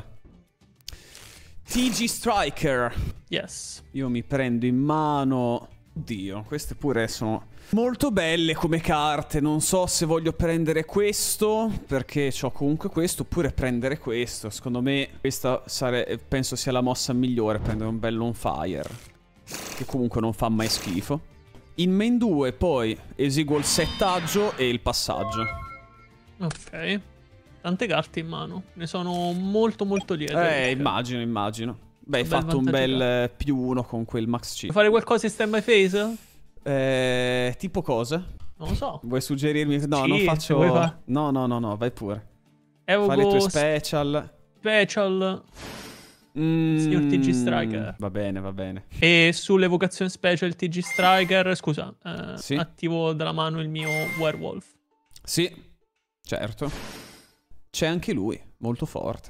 T G Striker. Yes. Io mi prendo in mano... Oddio, queste pure sono molto belle come carte. Non so se voglio prendere questo, perché ho comunque questo, oppure prendere questo. Secondo me questa sare... penso sia la mossa migliore, prendere un bel on fire, che comunque non fa mai schifo. In main due poi esiguo il settaggio e il passaggio. Ok. Tante carte in mano. Ne sono molto molto lieto. Eh, immagino, immagino. Beh, hai Un bel fatto un bel vantaggio eh, più uno con quel max chip. Vuoi fare qualcosa in stand by phase? Eh, tipo cosa? Non lo so. Vuoi suggerirmi? No, Sì, non se faccio... vuoi fa- No, no, no, no, vai pure. Evoco Fai le tue special. special. Mm, Signor T G Striker. Va bene, va bene. E sull'evocazione special T G Striker, scusa, eh, Sì. attivo dalla mano il mio werewolf. Sì, certo. C'è anche lui, molto forte.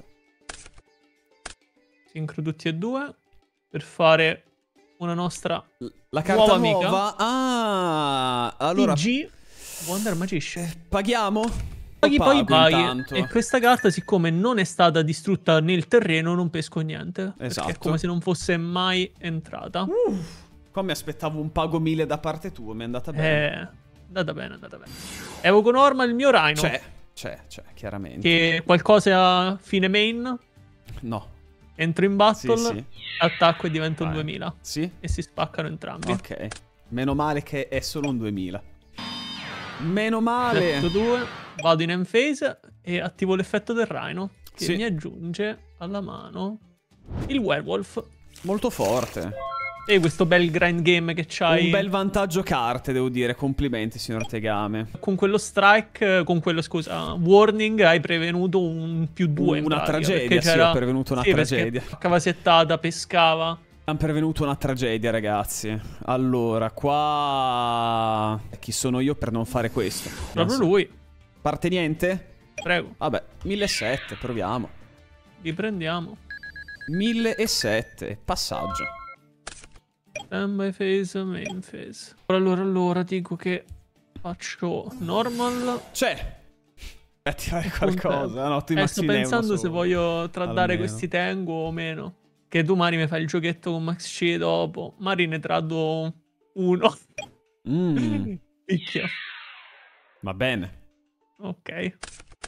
Sincro tutti e due per fare una nostra La carta nuova nuova. amica. Ah, allora T G Wonder Magician. paghiamo? Paghi, O paghi, pago paghi. intanto? E questa carta, siccome non è stata distrutta nel terreno, non pesco niente. Perché Esatto. è come se non fosse mai entrata. Uh, qua mi aspettavo un pago mille da parte tua, mi è andata bene. Eh, andata bene, andata bene. Evoco normal il mio Rhino. C'è, c'è, c'è, chiaramente. Che qualcosa a fine main. No. Entro in battle, Sì, sì. attacco e divento un Vai. duemila. Sì? E si spaccano entrambi. Ok. Meno male che è solo un duemila. Meno male. Effetto due, vado in end phase e attivo l'effetto del Rhino, che Sì. mi aggiunge alla mano il werewolf. Molto forte. E questo bel grind game che c'hai. Un bel vantaggio carte, devo dire. Complimenti, signor Tegame. Con quello strike, con quello, scusa, warning, hai prevenuto un più due. Una in pratica, tragedia, perché sì, c'era- ho prevenuto una sì, perché tragedia. Spaccava settata, pescava. Hanno prevenuto una tragedia, ragazzi. Allora, qua... Chi sono io per non fare questo? Proprio lui. Parte niente? Prego, Vabbè, millesettecento, proviamo. riprendiamo. millesettecento, passaggio. Stand by phase, main phase. Allora, allora, dico che faccio normal. C'è! Per tirare qualcosa. No, ti Eh, sto massi in euro pensando se solo. voglio tradare Almeno. questi Tengu o meno. Che domani mi fai il giochetto con Max C dopo. Magari ne trado uno. Mm, Picchia. va bene. Ok.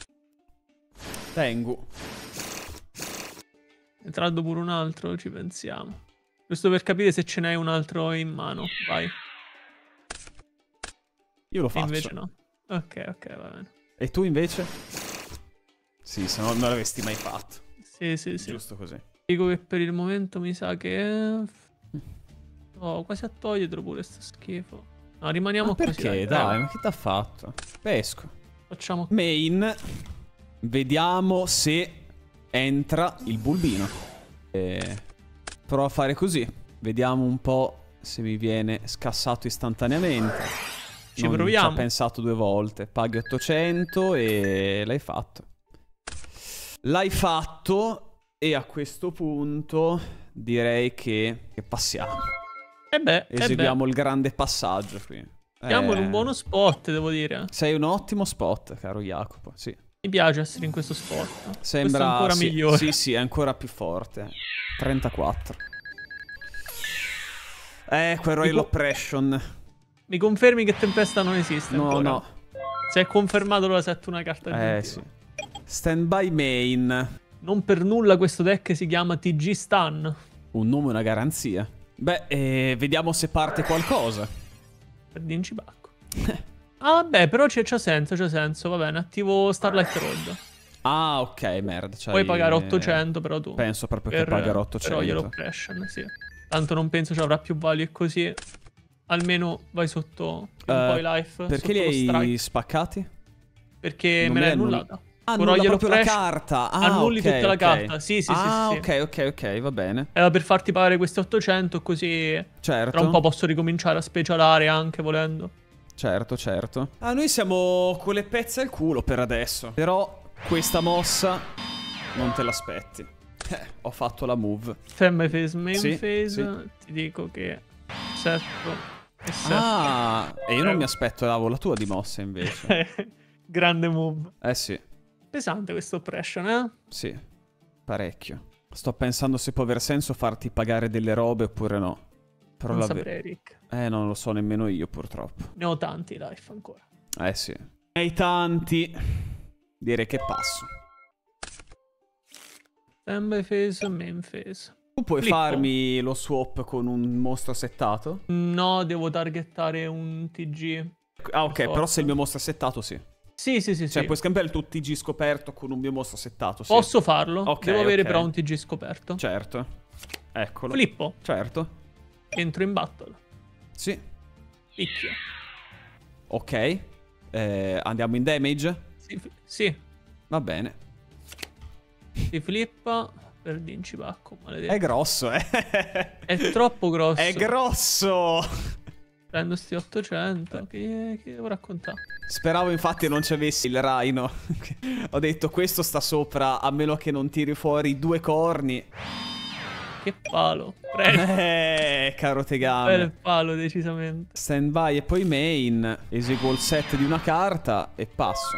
Tengu. Ne trado pure un altro, ci pensiamo. Giusto per capire se ce n'hai un altro in mano. Vai. Io lo E faccio. invece no. Ok, ok, va bene. E tu invece? Sì, se no non l'avresti mai fatto. Sì, sì, sì. Giusto così. Dico che per il momento mi sa che... Oh, quasi a toglierlo pure sto schifo. No, rimaniamo Ma così. perché? Dai, ma che t'ha fatto? Pesco. Facciamo... Main. Vediamo se entra il bulbino. E... Provo a fare così. Vediamo un po' se mi viene scassato istantaneamente. Ci Non proviamo. Ci ho pensato due volte. Paghi ottocento e l'hai fatto. L'hai fatto e a questo punto direi che, che passiamo. E beh, e Eseguiamo beh. il grande passaggio qui. Siamo in Eh, un buono spot, devo dire. Sei un ottimo spot, caro Jacopo. Sì. Mi piace essere in questo spot. Sembra Questo è ancora sì, migliore. Sì, sì, è ancora più forte. trentaquattro. Eh, quel Royal Dico- Oppression. Mi confermi che Tempesta non esiste No, ancora? no. Se è confermato lo setto una carta Eh, aggiuntiva. sì. Stand by main. Non per nulla questo deck si chiama T G Stun. Un nome e una garanzia. Beh, eh, vediamo se parte qualcosa. Per Dinci Bacco. Ah, vabbè, però c'è c'ha senso, c'ha senso. Va bene, attivo Starlight Road. Ah, ok, merda. c'hai- Puoi pagare ottocento, però tu. Penso proprio per, che pagherò per ottocento. Royal Oppression, sì. Tanto non penso ci avrà più value così. Almeno vai sotto un Eh, po' i life. Perché sotto li lo hai strike. spaccati? Perché Non me me l'hai l'hai annull- annullata. Ah, Con annulla Royal proprio la Oppression carta. Ah, annulli ok, tutta la ok. carta. Sì, sì, ah, sì, sì, sì. ok, ok, ok, va bene. Era per farti pagare questi ottocento così Certo. tra un po' posso ricominciare a specialare anche volendo. Certo, certo. Ah, noi siamo con le pezze al culo per adesso. Però questa mossa non te l'aspetti. Eh, ho fatto la move. Femme phase, main Sì, phase. sì. Ti dico che setto e setto. Ah, e io non mi aspetto la la tua di mossa invece. Grande move. Eh sì, Pesante questo oppression, eh? sì, parecchio. Sto pensando se può aver senso farti pagare delle robe oppure no. Però Non la saprei, Rick. Eh, non lo so nemmeno io purtroppo. Ne ho tanti life ancora. Eh sì. Ne hai tanti. Direi che passo. Femme phase, main phase. Tu puoi Flippo. farmi lo swap con un mostro settato? No, devo targettare un T G. Ah, ok, Per però forza. se il mio mostro è settato, sì. Sì, sì, sì, Cioè sì. puoi scambiare il tuo T G scoperto con un mio mostro settato, sì. Posso farlo. Ok, Devo avere ok. però un T G scoperto. Certo. Eccolo. Flippo. Certo. Entro in battle. Sì. Picchio. Ok. Eh, andiamo in damage? Sì. Sì. Va bene. Si flippa. Perdi in cibacco, maledetto. È grosso, eh. È troppo grosso. È grosso. Prendo sti ottocento. Che, che devo raccontare? Speravo infatti non ci avessi il Rhino. Ho detto questo sta sopra, a meno che non tiri fuori due corni. Che palo. Prego. Eh, caro Bel Tegame. palo, decisamente. Stand by e poi main. Eseguo il set di una carta e passo.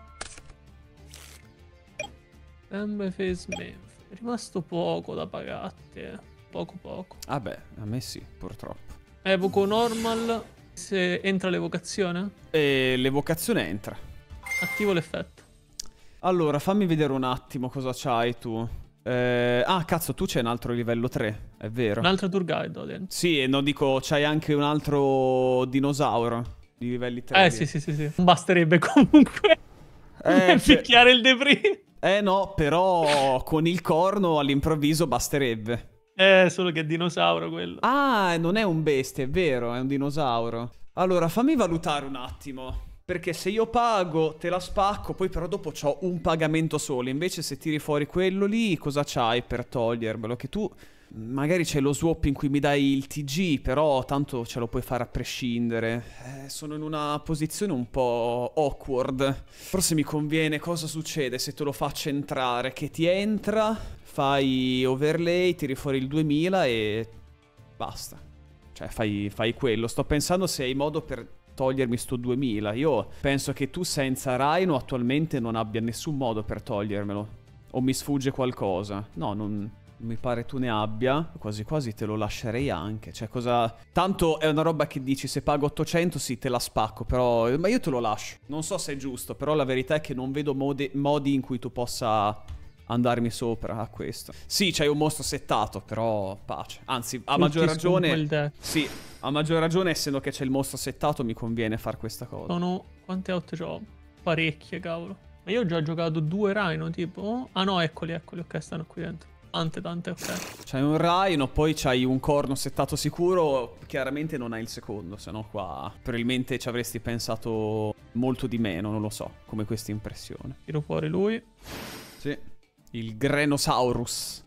Stand by face main. È rimasto poco da pagarti. Eh. Poco poco. Vabbè, a me sì, purtroppo. Evoco normal. Se entra l'evocazione, E l'evocazione entra. attivo l'effetto. Allora, fammi vedere un attimo cosa c'hai tu. Eh, ah, cazzo, tu c'hai un altro livello tre, è vero. Un'altra tour guide ho dentro. Sì, e non dico, c'hai anche un altro dinosauro di livelli tre. Eh sì, sì, sì, sì. Non basterebbe comunque Eh, cioè- picchiare il debris. Eh no, però con il corno all'improvviso basterebbe. Eh, solo che è dinosauro quello. Ah, non è un bestia, è vero, è un dinosauro. Allora, fammi valutare un attimo. Perché se io pago, te la spacco, poi però dopo c'ho un pagamento solo. Invece se tiri fuori quello lì, cosa c'hai per togliermelo? Che tu magari c'è lo swap in cui mi dai il T G, però tanto ce lo puoi fare a prescindere. Eh, sono in una posizione un po' awkward. Forse mi conviene, cosa succede se te lo faccio entrare? Che ti entra, fai overlay, tiri fuori il duemila e basta. Cioè fai, fai quello. Sto pensando se hai modo per togliermi sto duemila. Io penso che tu senza Rhino attualmente non abbia nessun modo per togliermelo. O mi sfugge qualcosa. No, non mi pare tu ne abbia. Quasi quasi te lo lascerei anche. Cioè cosa... Tanto è una roba che dici se pago ottocento sì te la spacco. Però... Ma io te lo lascio. Non so se è giusto. Però la verità è che non vedo modi, modi in cui tu possa andarmi sopra a questo. Sì, c'hai un mostro settato. Però pace. Anzi, a maggior ragione... Sì, a maggior ragione, essendo che c'è il mostro settato, mi conviene fare questa cosa. Sono... Quante out c'ho? Parecchie, cavolo. Ma io ho già giocato due Rhino, tipo... Ah no, eccoli, eccoli, ok, stanno qui dentro. Tante, tante, ok. C'hai un Rhino, poi c'hai un corno settato sicuro. Chiaramente non hai il secondo, se no qua probabilmente ci avresti pensato molto di meno, non lo so, come questa impressione. Tiro fuori lui. Sì. Il Grenosaurus.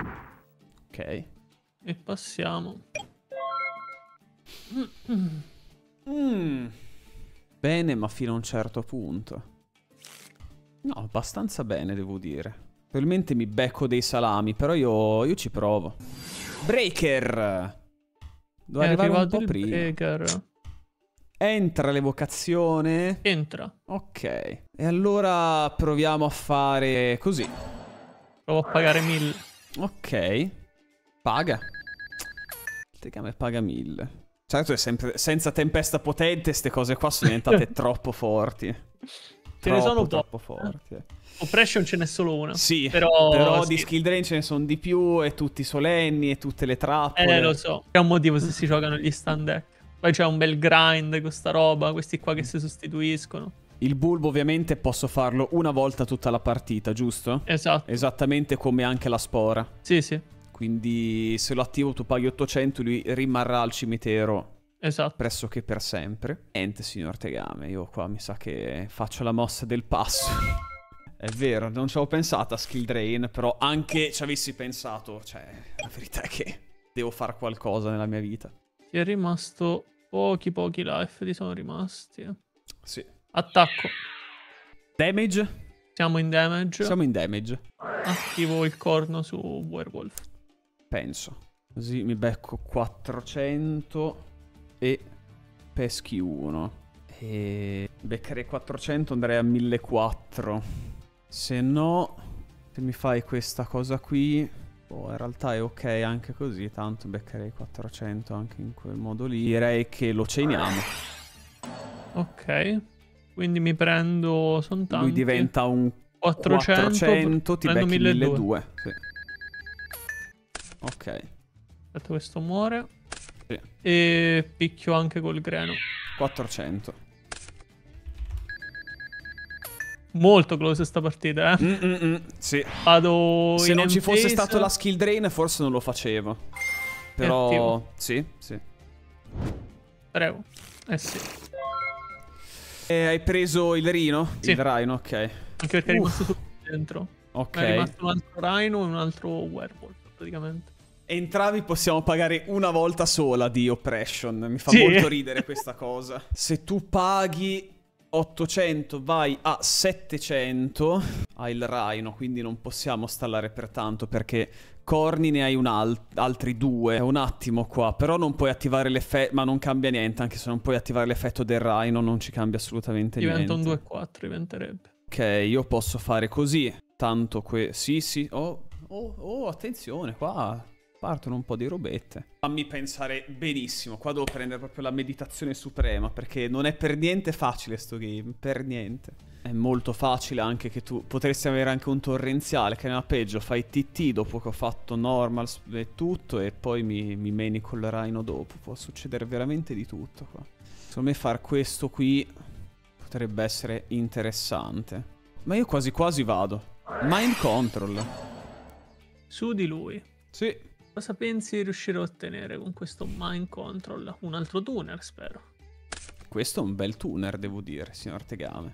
Ok. E passiamo. Mm. Bene, ma fino a un certo punto. No, abbastanza bene, devo dire. Probabilmente mi becco dei salami, però io, io ci provo. Breaker! Devo È arrivare un arrivato po' il prima. breaker. Entra l'evocazione. Entra. Ok. E allora proviamo a fare così. Provo a pagare mille. Ok. Paga. Il Tegame paga mille. Certo è sempre... Senza tempesta potente, ste cose qua sono diventate troppo forti. Ce ne sono troppo po'. forti. Oppression ce n'è solo una. Sì, però, però sì. di skill drain ce ne sono di più e tutti solenni e tutte le trappole. Eh, lo so. C'è un motivo se si giocano gli stand deck. Poi c'è un bel grind con sta roba, questi qua che si sostituiscono. Il bulbo ovviamente posso farlo una volta tutta la partita, giusto? Esatto. Esattamente come anche la spora. Sì, sì. Quindi se lo attivo tu paghi ottocento, lui rimarrà al cimitero Esatto. pressoché per sempre. Niente, signor Tegame, io qua mi sa che faccio la mossa del passo. È vero, non ci avevo pensato a skill drain, però anche ci avessi pensato, cioè, la verità è che devo fare qualcosa nella mia vita. Ti è rimasto pochi pochi life, ti sono rimasti. Sì. Attacco. Damage? Siamo in damage. Siamo in damage. Attivo il corno su Werewolf. Penso. Così mi becco quattrocento e peschi uno. E beccherei quattrocento, andrei a millequattrocento. Se no, se mi fai questa cosa qui, oh, in realtà è ok anche così, tanto beccherei quattrocento anche in quel modo lì. Direi che lo chainiamo. Ok. Quindi mi prendo... Sono tanti. Lui diventa un quattrocento, quattrocento, ti prendo becchi milleduecento. milleduecento. Sì. Ok. Aspetta, questo muore. Sì. E picchio anche col greno. quattrocento. molto close sta partita, eh. Mm -mm -mm, sì. Vado Se in non ci fosse Embrace. stato la skill drain, forse non lo facevo. Però, sì, sì. Prego. Eh sì. E hai preso il Rhino? Sì. Il Rhino, ok. Anche perché è rimasto tutto dentro. Ok. È rimasto un altro Rhino e un altro Werewolf, praticamente. Entrambi possiamo pagare una volta sola di Oppression. Mi fa Sì. molto ridere questa cosa. Se tu paghi ottocento, vai a settecento. Hai il Rhino, quindi non possiamo stallare per tanto perché corni ne hai un al altri due. È un attimo qua, però non puoi attivare l'effetto. Ma non cambia niente, anche se non puoi attivare l'effetto del Rhino, non ci cambia assolutamente Diventa niente. un due quattro, diventerebbe. Ok, io posso fare così. Tanto que... Sì, sì. Oh, oh, oh, attenzione, qua partono un po' di robette. Fammi pensare benissimo. Qua devo prendere proprio la meditazione suprema, perché non è per niente facile sto game. Per niente. È molto facile anche che tu potresti avere anche un torrenziale, che nella peggio fai T T dopo che ho fatto normal e tutto, e poi mi, mi meni col Rhino dopo. Può succedere veramente di tutto qua. Secondo me far questo qui potrebbe essere interessante. Ma io quasi quasi vado. Mind control. Su di lui. Sì. Cosa pensi di riuscire a ottenere con questo mind control? Un altro tuner, spero. Questo è un bel tuner, devo dire, signor Tegame.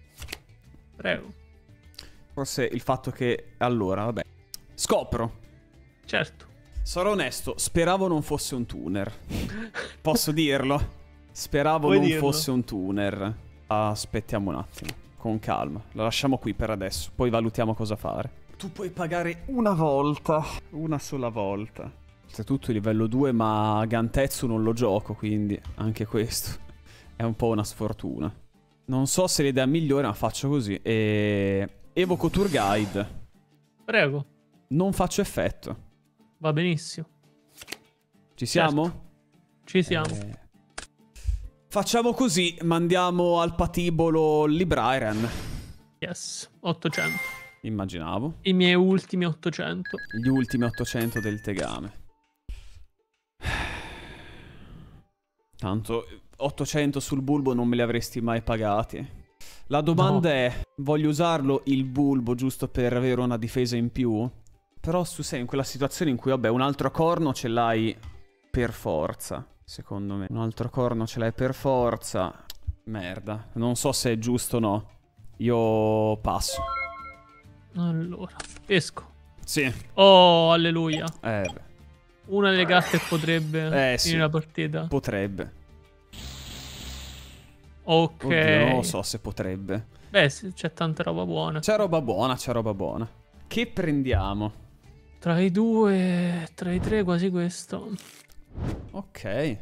Prego. Forse il fatto che... Allora, vabbè. Scopro. Certo. Sarò onesto, speravo non fosse un tuner. Posso dirlo? Speravo Puoi non dirlo. fosse un tuner. Aspettiamo un attimo, con calma. La lasciamo qui per adesso, poi valutiamo cosa fare. Tu puoi pagare una volta. Una sola volta. Oltretutto livello due, ma Gantetsu non lo gioco, quindi anche questo è un po' una sfortuna. Non so se l'idea migliore, ma faccio così. E... evoco Tour Guide. Prego. Non faccio effetto. Va benissimo. Ci siamo? Certo. Ci siamo. Eh... Facciamo così, mandiamo al patibolo Librarian. Yes. ottocento. Immaginavo. I miei ultimi ottocento. Gli ultimi ottocento del Tegame. Tanto ottocento sul bulbo non me li avresti mai pagati. La domanda No. è, voglio usarlo il bulbo giusto per avere una difesa in più? Però tu sei in quella situazione in cui, vabbè, un altro corno ce l'hai per forza, secondo me. Un altro corno ce l'hai per forza. Merda, non so se è giusto o no. Io passo. Allora, esco. Sì. Oh, alleluia. Eh, beh. Una delle carte potrebbe Eh, sì. finire la partita. Potrebbe. Ok. Oddio, non lo so se potrebbe. Beh, sì, c'è tanta roba buona. C'è roba buona, c'è roba buona. Che prendiamo? Tra i due, tra i tre, quasi questo. Ok.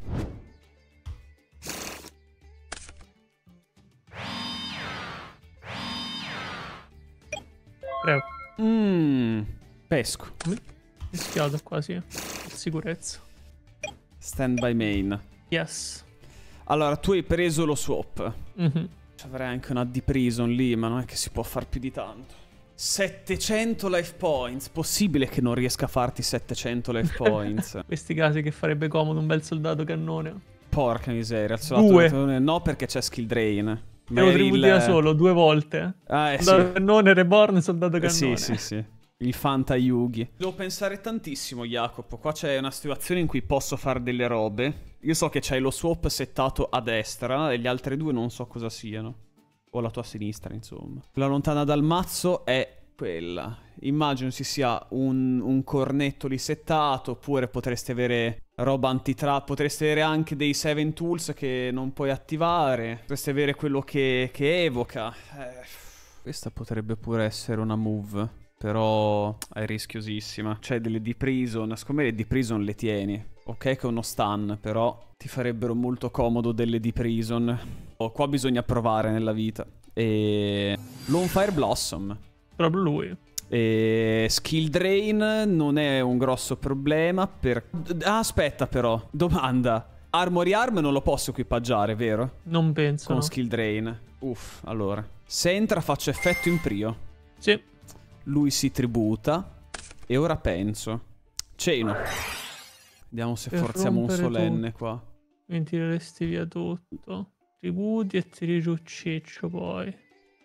Prego. Mmm. Pesco. Mischiato quasi. Per sicurezza. Stand by main. Yes. Allora, tu hai preso lo swap. Mhm. Avrei anche una Deep Prison lì, ma non è che si può far più di tanto. settecento life points. Possibile che non riesca a farti settecento life points? Questi casi che farebbe comodo un bel soldato cannone. Porca miseria. Il Due. soldato... No, perché c'è skill drain. Devo il- tributi da solo, due volte. Ah, eh sì. Soldato cannone, reborn, soldato Eh, cannone. sì, sì, sì. Il Fanta Yugi. Devo pensare tantissimo, Jacopo. Qua c'è una situazione in cui posso fare delle robe. Io so che c'hai lo swap settato a destra e gli altri due non so cosa siano. O la tua sinistra, insomma. La lontana dal mazzo è quella. Immagino si sia un, un cornetto lì settato, oppure potresti avere roba anti-trap, potresti avere anche dei seven tools che non puoi attivare, potresti avere quello che, che evoca. Eh, questa potrebbe pure essere una move, però è rischiosissima. C'è delle Deep Prison, secondo me le Deep Prison le tieni. Ok che è uno stun, però ti farebbero molto comodo delle Deep Prison. Oh, qua bisogna provare nella vita. E... Lone Fire Blossom. Proprio lui. E skill drain non è un grosso problema per... Ah, aspetta però, domanda. Armory Arm non lo posso equipaggiare, vero? Non penso. Con no. skill drain. Uff, allora. Se entra faccio effetto in prio. Sì. Lui si tributa. E ora penso. Ceno. Vediamo se Per forziamo un rompere solenne tutto. qua. Mi tireresti via tutto. Tributi e tiri giù Ciccio poi.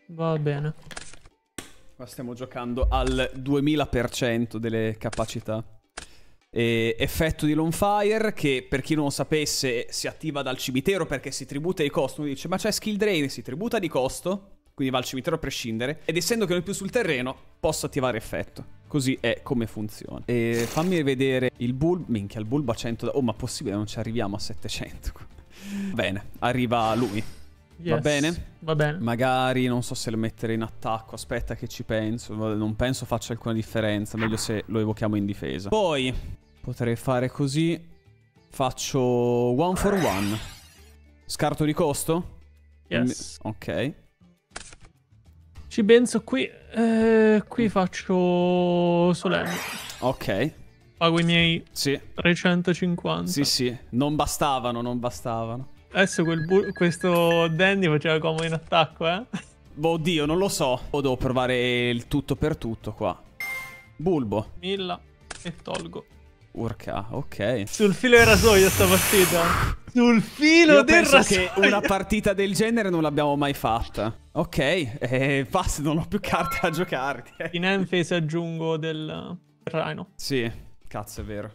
Va bene. Qua stiamo giocando al duemila per cento delle capacità. E effetto di Lonefire, che per chi non lo sapesse si attiva dal cimitero perché si tributa di costo. Uno dice ma c'è skill drain, si tributa di costo, quindi va al cimitero a prescindere. Ed essendo che non è più sul terreno, posso attivare effetto. Così è come funziona. E fammi vedere il bulbo. Minchia, il bulbo a cento. Oh, ma possibile, non ci arriviamo a settecento. Bene, arriva lui. Yes. Va bene? Va bene. Magari non so se lo mettere in attacco. Aspetta che ci penso. Non penso faccia alcuna differenza. Meglio se lo evochiamo in difesa. Poi potrei fare così. Faccio one for one. Scarto di costo? Yes. Ok. Ci penso qui. Eh, qui faccio solenne. Ok. Pago i miei Sì. trecentocinquanta. Sì, sì. Non bastavano, non bastavano. Adesso quel bu- questo Danny faceva comodo in attacco, eh? Oddio, non lo so. O devo provare il tutto per tutto qua. Bulbo. Milla e tolgo. Urca, ok. Sul filo del rasoio sta partita. Sul filo Io del penso rasoio. che una partita del genere non l'abbiamo mai fatta. Ok, eh, basta, non ho più carte da giocare. In Enfase aggiungo del Rhino. Sì, cazzo è vero.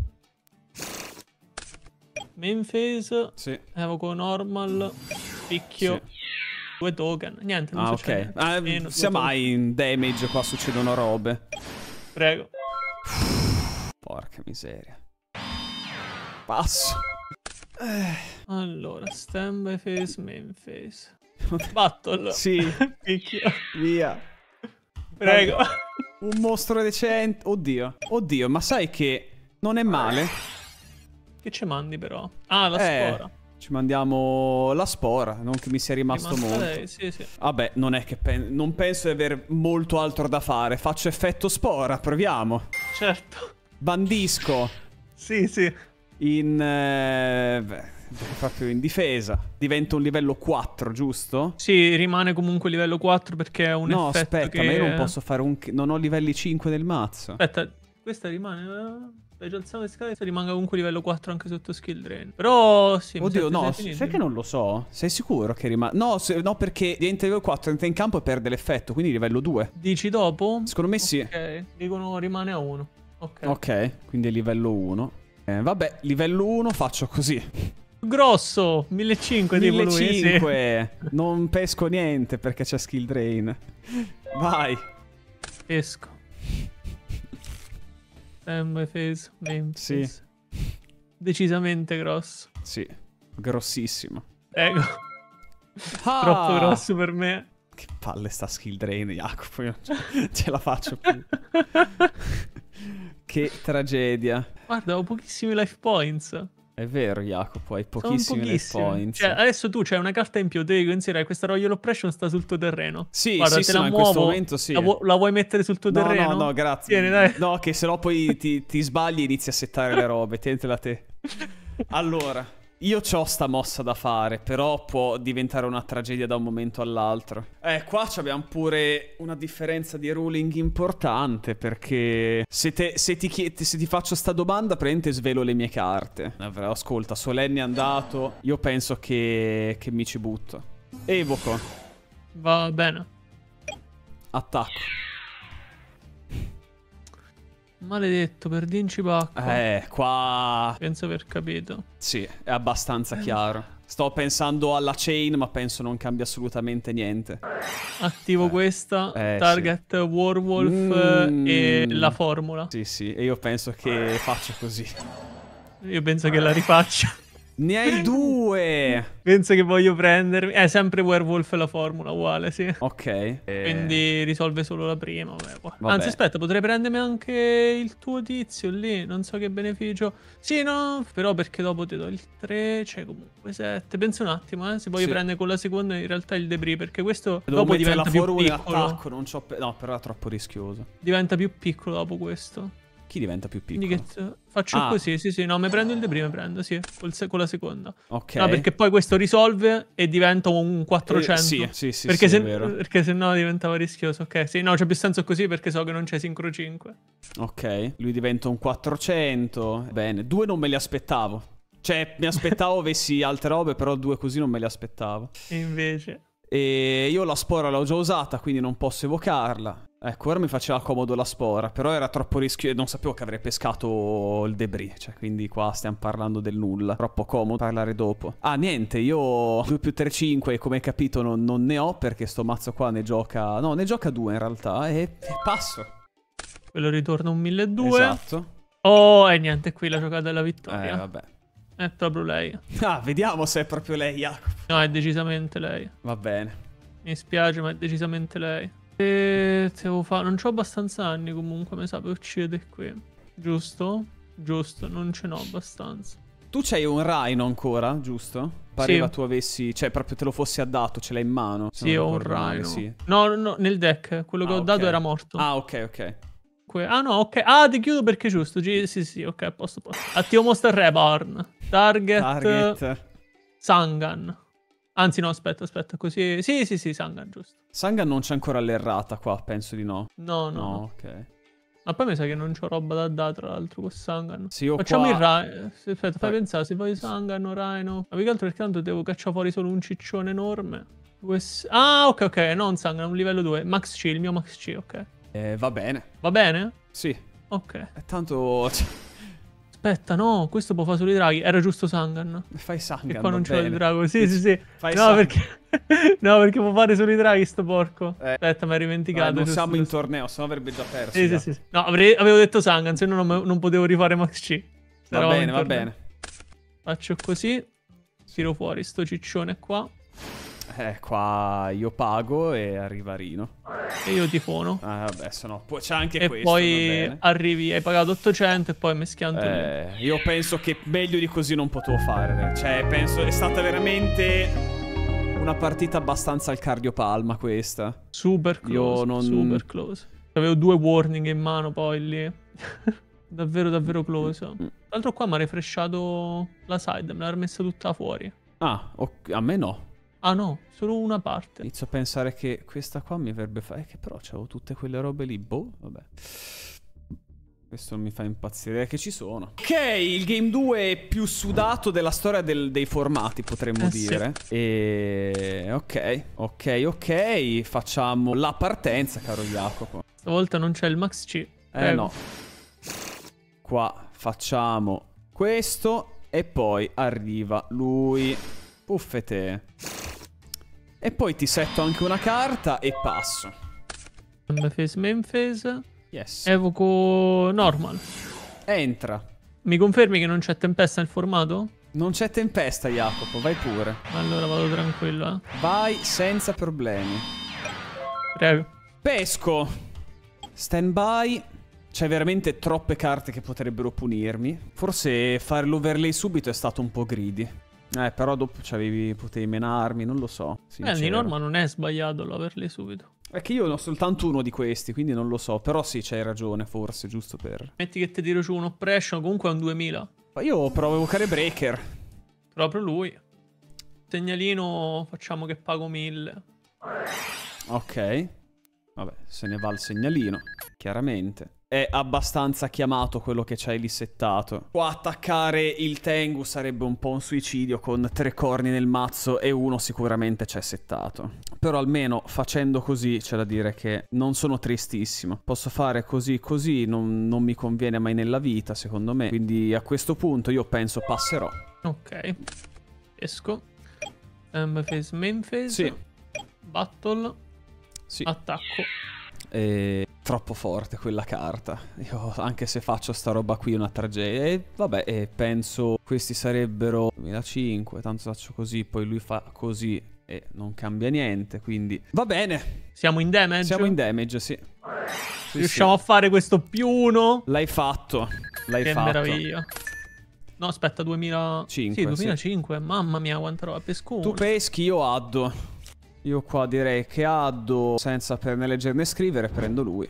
Main phase. Sì. Evoco normal. Picchio. Sì. Due token. Niente, non Ah, succede. ok. Ah, Meno, sia due mai in damage qua succedono robe. token. Prego. Porca miseria. Passo. Eh. Allora, standby phase, main phase. Battle. Sì, Picchio. via. Prego. Un mostro decente. Oddio. Oddio, ma sai che non è male? Che ci mandi però? Ah, la Eh, spora. Ci mandiamo la spora, non che mi sia rimasto Rimasta molto. lei, sì, sì. Vabbè, non è che pen- non penso di avere molto altro da fare. Faccio effetto spora, proviamo. Certo. Bandisco Sì, sì. in eh, beh, proprio in difesa. Diventa un livello quattro, giusto? Sì, rimane comunque livello quattro perché è un No, effetto aspetta, che... ma io non posso fare un non ho livelli cinque nel mazzo. Aspetta, questa rimane... Legge alzata di scala, rimanga comunque livello quattro anche sotto skill drain. Però sì, mi Oddio, sa che no, sei sai finito. che non lo so? Sei sicuro che rimane? No, se- no, perché diventa livello quattro, entra in campo e perde l'effetto, quindi livello due. Dici dopo? Secondo me sì. Ok, dicono rimane a uno. Ok. Ok, quindi è livello uno. Eh, vabbè, livello uno faccio così. Grosso, millecinquecento tipo lui, sì. millecinquecento. Non pesco niente perché c'è skill drain. Vai. Esco. Standby phase, main Sì. phase. Decisamente grosso. Sì, grossissimo. Ecco, Ah! troppo grosso per me. Che palle sta skill drain, Jacopo. Io non ce- ce la faccio più. Che tragedia. Guarda, ho pochissimi life points. È vero, Jacopo, hai Sono pochissimi life pochissimi. points. Cioè, adesso tu c'hai una carta in più, devi considerare questa Royal Oppression sta sul tuo terreno. Sì, Guarda, sì, te sì, la ma in muovo. questo momento sì. La, vu- la vuoi mettere sul tuo No, terreno? no, no, grazie. Tieni, dai. No, che sennò poi ti, ti sbagli e inizi a settare le robe. Tientela te. Allora, io c'ho sta mossa da fare, però può diventare una tragedia da un momento all'altro. Eh, qua abbiamo pure una differenza di ruling importante, perché se, te, se, ti, chied- se ti faccio sta domanda, praticamente svelo le mie carte. Eh, ascolta, Solenni è andato, io penso che, che mi ci butto. Evoco, Va bene. attacco. Maledetto, per Dinci Pacco. Eh, qua... Penso aver capito. Sì, è abbastanza chiaro. Sto pensando alla chain, ma penso non cambia assolutamente niente. Attivo questa, Eh, target Werewolf Mm. e la formula. Sì, sì, e io penso che faccio così. Io penso che la rifaccia. Ne hai due! Penso che voglio prendermi. È sempre Werewolf e la formula, uguale, sì. Ok. eh, Quindi risolve solo la prima. Vabbè, qua- Vabbè. Anzi, aspetta, potrei prendermi anche il tuo tizio lì. Non so che beneficio. Sì, no, però perché dopo ti do il tre, c'è comunque sette. Pensa un attimo, eh. Se voglio Sì. prendere con la seconda, in realtà il debris. Perché questo Devo dopo mettere diventa la più formula in piccolo. attacco, non c'ho... pe- No, però è troppo rischioso. Diventa più piccolo dopo questo. Chi diventa più piccolo? Quindi che faccio Ah. così, sì, sì. No, mi prendo il debris, mi prendo, sì. Col se- con la seconda. Ok. No, perché poi questo risolve e diventa un quattrocento. Eh, sì, sì, sì, perché sì, se, è vero. perché se no diventava rischioso. Ok, sì, no, c'è più senso così perché so che non c'è sincro cinque. Ok, lui diventa un quattrocento. Bene, due non me li aspettavo. Cioè, mi aspettavo avessi altre robe, però due così non me li aspettavo. E invece... E io la spora l'ho già usata, quindi non posso evocarla. Ecco, ora mi faceva comodo la spora, però era troppo rischioso, non sapevo che avrei pescato il debris, cioè, quindi qua stiamo parlando del nulla. Troppo comodo parlare dopo. Ah, niente, io due più tre cinque, come hai capito, non, non ne ho, perché sto mazzo qua ne gioca... No, ne gioca due in realtà, e, e passo. Quello ritorna un milleduecento. Esatto. Oh, e niente, qui la giocata della vittoria. Eh, vabbè. È proprio lei. Ah, vediamo se è proprio lei, Jacopo. No, è decisamente lei. Va bene. Mi spiace, ma è decisamente lei. E devo fare... Non c'ho abbastanza anni comunque, mi sa, per uccidere qui. Giusto? Giusto, non ce n'ho abbastanza. Tu c'hai un Rhino ancora, giusto? Pareva Sì. tu avessi... Cioè, proprio te lo fossi addato, ce l'hai in mano. se Sì, non ho un ricordo male, Rhino. sì. No, no, nel deck. Quello che Ah, ho ok. dato era morto. Ah, ok, ok. Que- Ah, no, ok. Ah, ti chiudo perché è giusto. G- sì, sì, ok, a posto, a posto. Attivo Monster Reborn. Target... Target. Sangan. Anzi, no, aspetta, aspetta, così... Sì, sì, sì, Sangan, giusto. Sangan non c'è ancora l'errata qua, penso di no. No, no, No, no. ok. Ma poi mi sa che non c'ho roba da dare, tra l'altro, con Sangan. Sì, io Facciamo qua... il Rhino. Aspetta, fai Vai. pensare, se vuoi Sangan o Rhino. Ma più che altro perché tanto devo cacciare fuori solo un ciccione enorme. Due s- Ah, ok, ok, non Sangan, un livello due. Max C, il mio Max C, ok. Eh, va bene. Va bene? Sì. Ok. E tanto... cioè, Aspetta, no, questo può fare solo i draghi. Era giusto Sangan. fai Sangan, E qua va non c'ho il bene. drago. Sì, sì, sì. Fai No, Sangan. perché... no, perché può fare solo i draghi, sto porco. Eh. Aspetta, mi hai dimenticato. Dai, non giusto, siamo in giusto. torneo, sennò avrebbe già perso. Sì, sì, già. sì, sì. No, avrei- avevo detto Sangan, se no non, non potevo rifare Max C. Se Va eravamo bene, in va torneo. bene. Faccio così. Tiro fuori sto ciccione qua. Eh, qua io pago e arriva Rino. E io tifono. Ah, vabbè, se no... poi c'è anche E questo, va poi bene. arrivi, hai pagato ottocento e poi mi schianto lì. Eh, io penso che meglio di così non potevo fare. Cioè, penso è stata veramente una partita abbastanza al cardiopalma questa. Super close, Io non- super close. Avevo due warning in mano poi lì. Davvero, davvero close. Tra l'altro qua mi ha refreshato la side, me l'ha rimessa tutta fuori. Ah, ok, a me no. Ah no, solo una parte. Inizio a pensare che questa qua mi avrebbe fatto... Eh, che però c'avevo tutte quelle robe lì. Boh, vabbè. Questo non mi fa impazzire che ci sono. Ok, il game due più sudato della storia del- dei formati, potremmo Eh, sì. dire. E... ok, ok, ok. Facciamo la partenza, caro Jacopo. Stavolta non c'è il Max C. Eh Prego. no. Qua facciamo questo e poi arriva lui. Puffete. E poi ti setto anche una carta e passo. Main phase, main phase. Yes. Evoco normal. Entra. Mi confermi che non c'è tempesta nel formato? Non c'è tempesta, Jacopo, vai pure. Allora vado tranquillo, eh. Vai senza problemi. Prego. Pesco. Stand by. C'è veramente troppe carte che potrebbero punirmi. Forse fare l'overlay subito è stato un po' greedy. Eh, però dopo c'avevi, potevi menarmi, non lo so. Beh, sincero. di norma non è sbagliato l'averli subito. È che io ne ho soltanto uno di questi, quindi non lo so. Però sì, c'hai ragione, forse, giusto per... Metti che ti tiro giù un oppression, comunque è un duemila. Ma io provo a evocare Breaker. Proprio lui. Segnalino, facciamo che pago mille. Ok. Vabbè, se ne va il segnalino, chiaramente. È abbastanza chiamato quello che c'hai lì settato. Qua attaccare il Tengu sarebbe un po' un suicidio con tre corni nel mazzo e uno sicuramente c'è settato. Però almeno facendo così c'è da dire che non sono tristissimo. Posso fare così così, non, non mi conviene mai nella vita secondo me. Quindi a questo punto io penso passerò. Ok. Esco. End phase, main phase. Sì. Battle. Sì. Attacco. È troppo forte quella carta. Io, anche se faccio sta roba qui, è una tragedia. E vabbè, e penso questi sarebbero duemilacinque. Tanto faccio così, poi lui fa così e non cambia niente. Quindi va bene. Siamo in damage? Siamo in damage, sì. Sì, Riusciamo sì. a fare questo più uno? L'hai fatto. L'hai Che fatto. meraviglia. No, aspetta, duemilacinque. Cinque, sì, duemilacinque. Mamma mia, quanta roba. Pesco uno. Tu peschi, io addo. Io qua direi che addo senza per né leggere né scrivere, prendo lui.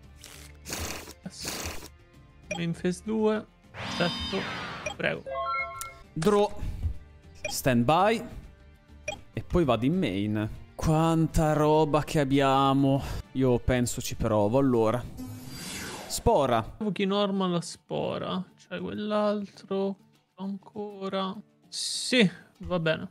Yes. Main phase due. Setto. Prego. Draw. Stand by. E poi vado in main. Quanta roba che abbiamo. Io penso ci provo, allora. Spora. Evochi normal spora. C'è quell'altro. Ancora. Sì, va bene.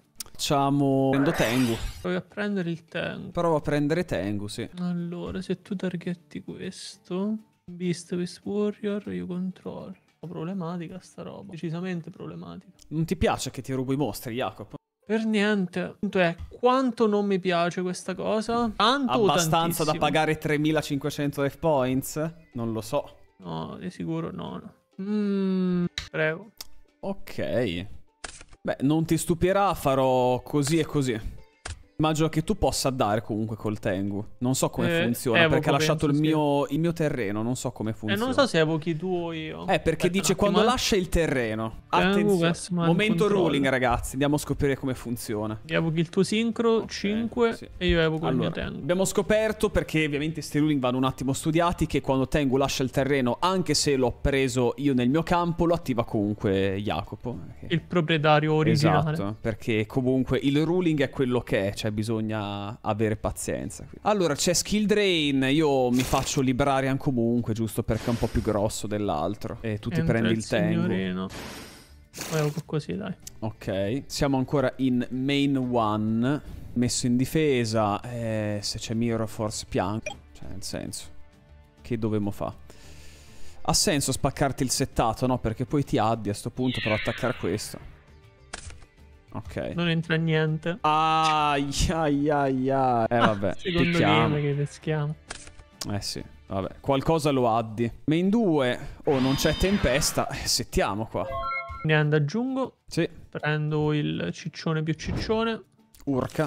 Facciamo... Prendo Tengu. Provi a prendere il Tengu. Provo a prendere Tengu, sì. Allora, se tu targetti questo... Beast, Beast Warrior, io controllo. Problematica sta roba. Decisamente problematica. Non ti piace che ti rubo i mostri, Jacopo? Per niente. Il punto è quanto non mi piace questa cosa. Tanto o Abbastanza tantissimo? da pagare tremilacinquecento F points? Non lo so. No, di sicuro no. no. Mm, prego. Ok. Beh, non ti stupirà, farò così e così. Immagino che tu possa dare comunque col Tengu. Non so come Eh, funziona, evoco, perché ha lasciato il penso, mio, il mio terreno, non so come E funziona. eh, non so se evochi tu o io. Eh, perché Aspetta dice un quando attimo, eh. lascia il terreno. Tengu, Attenzione. Westman, Momento controllo. ruling, ragazzi. Andiamo a scoprire come funziona. Evochi il tuo sincro Ok, cinque sì. e io evoco Allora, il mio Tengu. abbiamo scoperto, perché ovviamente sti ruling vanno un attimo studiati, che quando Tengu lascia il terreno, anche se l'ho preso io nel mio campo, lo attiva comunque Jacopo. Il proprietario originale. Esatto, perché comunque il ruling è quello che è, cioè bisogna avere pazienza. Allora c'è skill drain, io mi faccio librarian comunque, giusto perché è un po' più grosso dell'altro. E tu ti Entra prendi il Tengu. signorino. Poi evoco così, dai. Ok, siamo ancora in main one, messo in difesa, eh, se c'è Mirror Force piango, cioè nel senso, che dovremmo fare? Ha senso spaccarti il settato, no? Perché poi ti addi a sto punto per attaccare questo. Ok. Non entra niente. Ai ai ai ai. Eh vabbè, Secondo picchiamo. me che peschiamo. Eh sì, vabbè, qualcosa lo addi. Main due, oh non c'è tempesta, eh, settiamo qua. Niente, aggiungo. Sì, Prendo il ciccione più ciccione urca.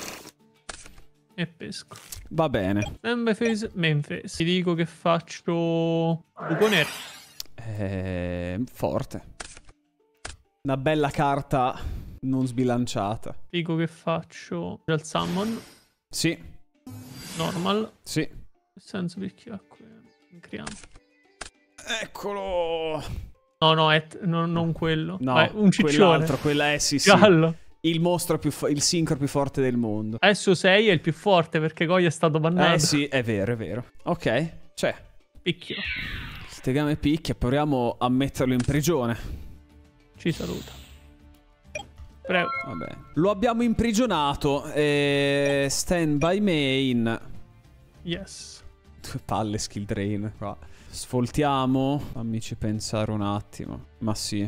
e pesco. Va bene. Main phase, main phase. Ti dico che faccio buco nero. Eh, forte. Una bella carta non sbilanciata. Dico che faccio il summon Sì, normal. sì. Nel senso perché acqua criamo. Eccolo. No, no, è no, non quello. No, Vai, un ciccione. quell'altro, quella è sì sì. Giallo. Il mostro più fo- il sincro più forte del mondo. Adesso sei è il più forte perché Goya è stato bannato. Eh sì, è vero, è vero. Ok, c'è. Picchio. Il tegame picchia, proviamo a metterlo in prigione. Ci saluta. Prego. Vabbè. Lo abbiamo imprigionato. E... Stand by main. Yes. Due palle skill drain qua. Sfoltiamo. Fammici pensare un attimo. Ma sì.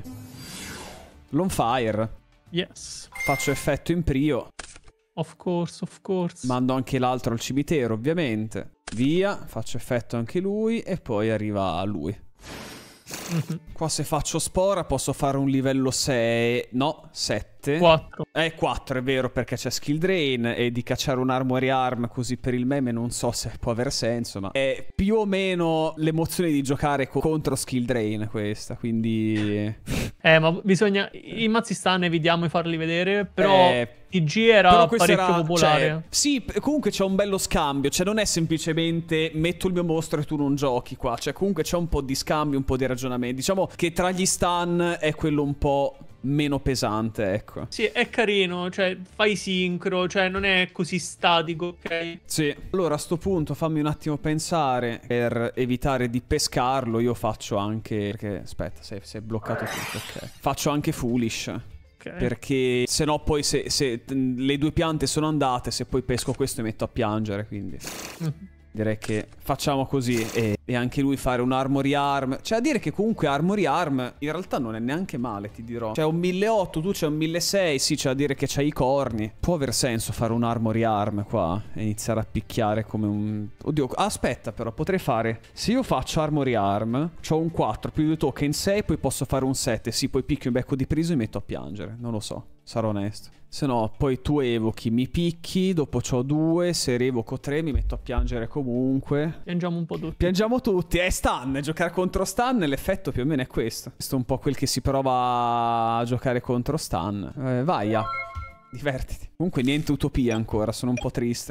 L'onfire. Yes. Faccio effetto in prio. Of course, of course. Mando anche l'altro al cimitero, ovviamente. Via. Faccio effetto anche lui. E poi arriva lui. Mm-hmm. Qua se faccio spora posso fare un livello sei. No, sette. quattro. Eh, quattro, è vero, perché c'è skill drain e di cacciare un armory arm così per il meme non so se può aver senso, ma è più o meno l'emozione di giocare co- contro skill drain questa, quindi... Eh, ma bisogna... I mazzi stanno, evitiamo di farli vedere, però Eh, T G era però questo parecchio era, popolare. cioè, sì, p- comunque c'è un bello scambio, cioè non è semplicemente metto il mio mostro e tu non giochi qua, cioè comunque c'è un po' di scambio, un po' di ragionamento. Diciamo che tra gli stun è quello un po' meno pesante, ecco. Sì, è carino, cioè fai sincro, cioè non è così statico, ok? Sì. Allora a sto punto fammi un attimo pensare. Per evitare di pescarlo io faccio anche... Perché aspetta, si è, si è bloccato tutto, ok. Faccio anche foolish. Ok. Perché se no poi se, se le due piante sono andate, se poi pesco questo mi metto a piangere, quindi... Mm. Direi che facciamo così e, e anche lui fare un armory arm. Cioè a dire che comunque armory arm in realtà non è neanche male, ti dirò. C'è un milleottocento, tu c'è un milleseicento. Sì, c'è a dire che c'hai i corni. Può aver senso fare un armory arm qua e iniziare a picchiare come un... Oddio, aspetta però, potrei fare... Se io faccio armory arm, c'ho un quattro più due token sei, poi posso fare un sette. Sì, poi picchio in becco di priso e mi metto a piangere. Non lo so, sarò onesto. Se no, poi tu evochi, mi picchi, dopo c'ho due, se revoco tre mi metto a piangere comunque. Piangiamo un po' tutti. Piangiamo tutti, è stun, giocare contro stun, l'effetto più o meno è questo. Questo è un po' quel che si prova a giocare contro stun. Eh, vai, Jacopo, divertiti. Comunque niente utopia ancora, sono un po' triste.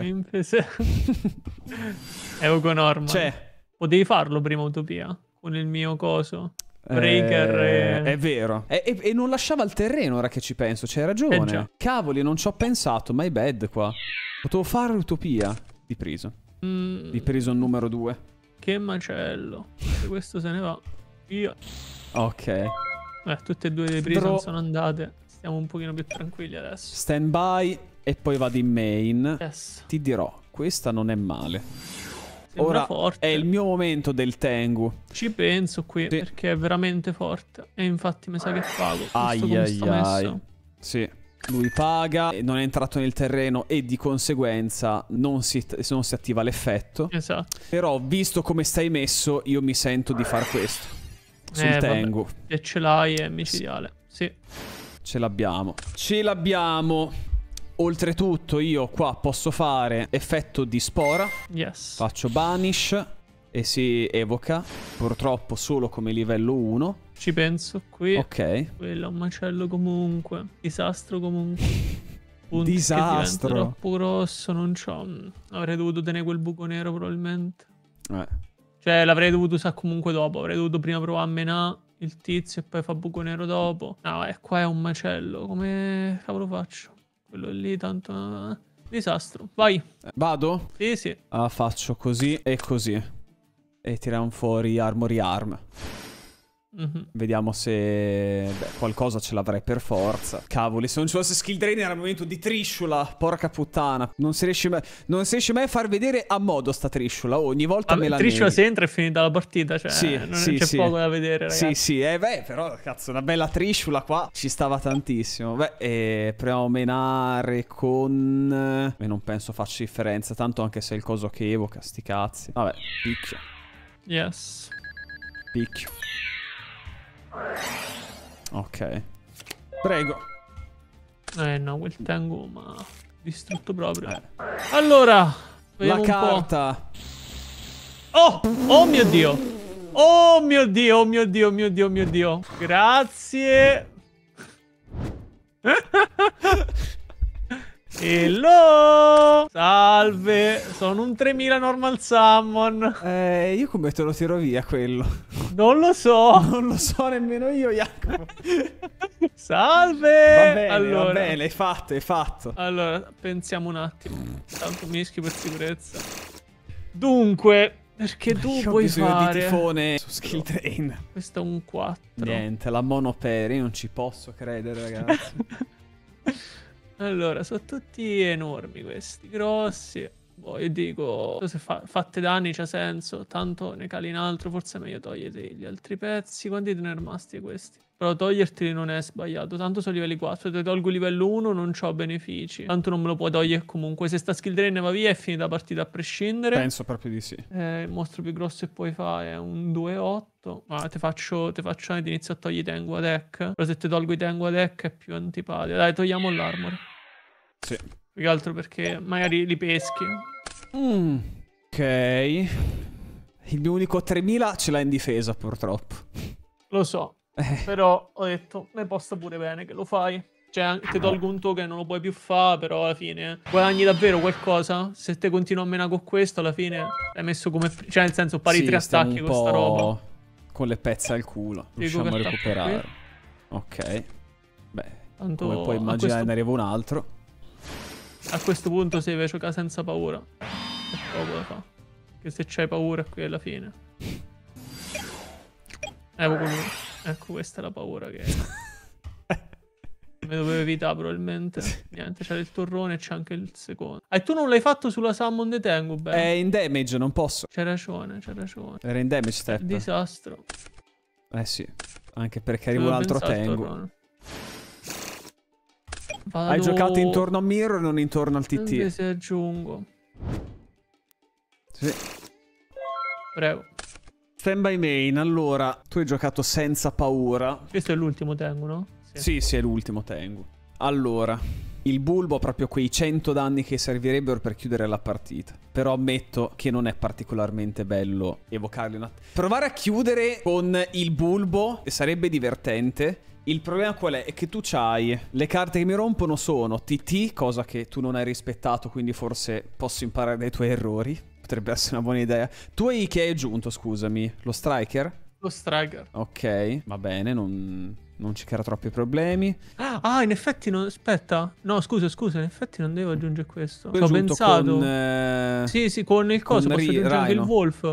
Evoco normal. C'è. Potevi farlo prima Utopia? Con il mio coso? Breaker eh, e... È vero. E, e- e non lasciava il terreno ora che ci penso, c'hai Eh ragione. già. Cavoli, non ci ho pensato, my bad qua. Potevo fare l'utopia di Prison. Mm, Di Prison numero due. che macello. Se questo se ne va. Via. Ok. Eh, tutte e due le prison Dro- sono andate. Stiamo un pochino più tranquilli adesso. Stand by e poi vado in main. Yes. Ti dirò, questa non è male. Sembra Ora forte. è il mio momento del Tengu. Ci penso qui, Sì. perché è veramente forte. E infatti mi sa che pago. Visto Ai come ai sto messo. ai. Sì. Lui paga, non è entrato nel terreno e di conseguenza non si, non si attiva l'effetto. Esatto. Però visto come stai messo, io mi sento di far questo. Sul Eh, Tengu. vabbè. E ce l'hai, è micidiale. Sì. Ce l'abbiamo. Ce l'abbiamo. Oltretutto io qua posso fare effetto di spora. Yes. Faccio banish e si evoca. Purtroppo solo come livello uno. Ci penso qui. Ok. Quello è un macello comunque. Disastro comunque. Punti Disastro. Che diventa troppo grosso, non c'ho. Avrei dovuto tenere quel buco nero probabilmente. Eh. Cioè l'avrei dovuto usare comunque dopo. Avrei dovuto prima provare a menare il tizio e poi fa buco nero dopo. No, eh, qua è un macello. Come cavolo faccio? Quello lì tanto... eh, disastro. Vai. Eh, Vado? Sì, sì. Ah, faccio così e così. E tiriamo fuori Armory Arm. Mhm. Vediamo se beh, qualcosa ce l'avrei per forza. Cavoli, se non ci fosse skill drain era il momento di trisciula. Porca puttana. Non si riesce mai, non si riesce mai a far vedere a modo sta trisciula. Ogni volta Vabbè, me la Triscio neghi. se entra è finita la partita. Cioè, Sì, non sì, c'è sì. poco da vedere, ragazzi. Sì, sì, eh beh, però cazzo, una bella trisciula qua ci stava tantissimo. Beh, eh, proviamo a menare con... E non penso faccia differenza, tanto anche se è il coso che evoca, sti cazzi. Vabbè, picchio, Yes. picchio. Ok. Prego. Eh no, quel Tengu ma distrutto proprio. Eh. Allora, La vediamo un po'. carta. Oh, oh mio Dio. Oh mio Dio, oh mio Dio, oh mio Dio, oh mio Dio. Grazie. Hello. Salve. Sono un tremila normal summon. Eh, io come te lo tiro via quello? Non lo so. Non lo so nemmeno io, Jacopo. Salve. Va bene, allora. va bene, hai fatto, hai fatto. Allora, pensiamo un attimo. Tanto mischio per sicurezza. Dunque, perché tu Io ho puoi bisogno fare... di tifone su skill train. Questo è un quattro. Niente, la monoperi, non ci posso credere, ragazzi. Allora, sono tutti enormi questi, grossi. Boh, io dico, se fa fatte danni c'ha senso. Tanto ne cali in altro, forse è meglio togliere gli altri pezzi. Quanti te ne rimasti questi? Però toglierteli non è sbagliato. Tanto sono livelli quattro. Se tolgo livello uno non c'ho benefici. Tanto non me lo puoi togliere comunque. Se sta skill drain va via è finita la partita a prescindere. Penso proprio di sì. Eh, il mostro più grosso che puoi fare è un due otto. Ma te faccio, te faccio ti inizio a togliere i Tengu a deck. Però se te tolgo i Tengu a deck è più antipatico. Dai, togliamo l'armor. Sì. Più che altro perché magari li peschi. Mm, ok. Il mio unico tremila ce l'ha in difesa, purtroppo. Lo so. Eh. Però ho detto, me posta pure bene che lo fai. Cioè, ti tolgo un token, non lo puoi più fare, però alla fine guadagni davvero qualcosa. Se te continui a menare con questo, alla fine l'hai messo come... Cioè, nel senso, pari Sì, tre stiamo attacchi un con sta roba. po' con le pezze al culo. Dico Riusciamo a che attacco recuperare. Ok. Beh, Tanto come puoi a immaginare questo- ne arriva un altro. A questo punto si deve giocare senza paura. C'è poco da fare. Che se c'hai paura qui alla fine. Evoco lui. Ecco, questa è la paura che... Me dovevo evitare probabilmente. Niente, c'era il torrone e c'è anche il secondo. E tu non l'hai fatto sulla Summon de Tengu, beh. È in damage, non posso. C'hai ragione, c'hai ragione. Era in damage step. Disastro. Eh sì. Anche perché arriva un Dovevo altro pensare al Tengu. torrone. Vado... Hai giocato intorno a Mirror e non intorno al T Anche T. se aggiungo. Sì. Prego. Stand by main, allora, tu hai giocato senza paura. Questo è l'ultimo Tengu, no? Sì, sì, è l'ultimo Tengu. Allora, il bulbo ha proprio quei cento danni che servirebbero per chiudere la partita. Però ammetto che non è particolarmente bello evocarli un attimo. Provare a chiudere con il bulbo sarebbe divertente. Il problema qual è? È che tu c'hai le carte che mi rompono sono T T, cosa che tu non hai rispettato, quindi forse posso imparare dai tuoi errori. Potrebbe essere una buona idea. Tu hai che hai aggiunto, scusami? Lo striker? Lo striker. Ok, va bene, non, non ci creano troppi problemi. Ah, ah, in effetti non... Aspetta. No, scusa, scusa, in effetti non devo aggiungere questo. Tu hai Ci ho aggiunto pensato. con, eh, sì, sì, con il coso con posso Ri- aggiungere anche il Rhino. Wolf.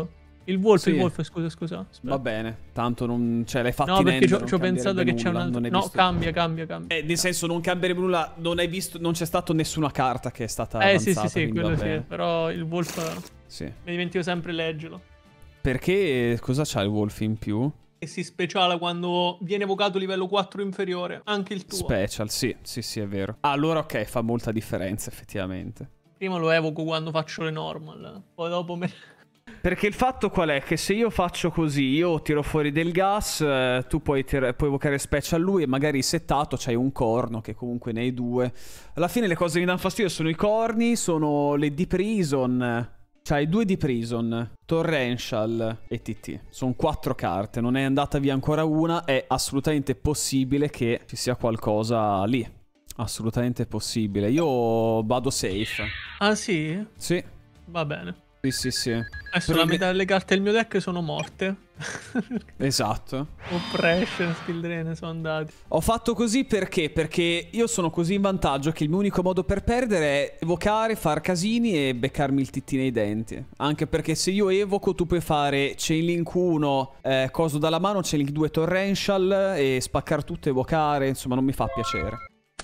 Il Wolf, Sì. il Wolf, scusa, scusa. Aspetta. Va bene, tanto non... Cioè, l'hai fatto No, in perché Ender, ci ho non ci ho pensato che cambierebbe c'è un nulla, altro... non hai No, visto- cambia, cambia, cambia. Eh, nel senso, non cambierebbe nulla, non hai visto, non c'è stata nessuna carta che è stata Eh, avanzata, sì, sì, sì, quindi quello va sì. bene. Però il Wolf... Sì. Mi dimentico sempre leggerlo. Perché cosa c'ha il Wolf in più? E si speciala quando viene evocato livello quattro inferiore. Anche il tuo. Special, sì, sì, sì, è vero. Ah, allora ok, fa molta differenza effettivamente. Prima lo evoco quando faccio le normal. Poi dopo me... Perché il fatto qual è? Che se io faccio così, io tiro fuori del gas, eh, tu puoi, tir- puoi evocare special lui e magari settato c'hai un corno che comunque ne hai due. Alla fine le cose che mi danno fastidio sono i corni, sono le Deep Prison. C'hai due Deep Prison, Torrential e T T. Sono quattro carte, non è andata via ancora una, è assolutamente possibile che ci sia qualcosa lì. Assolutamente possibile. Io vado safe. Ah, sì? Sì, Va bene. sì, sì, sì. Adesso Però la mi- metà delle carte del mio deck sono morte. Esatto. Oppression, Skill Drain sono andati. Ho fatto così perché? Perché io sono così in vantaggio che il mio unico modo per perdere è evocare, far casini e beccarmi il T T nei denti. Anche perché se io evoco tu puoi fare Chainlink uno, eh, coso dalla mano, Chainlink due Torrential e spaccare tutto, evocare, insomma non mi fa piacere.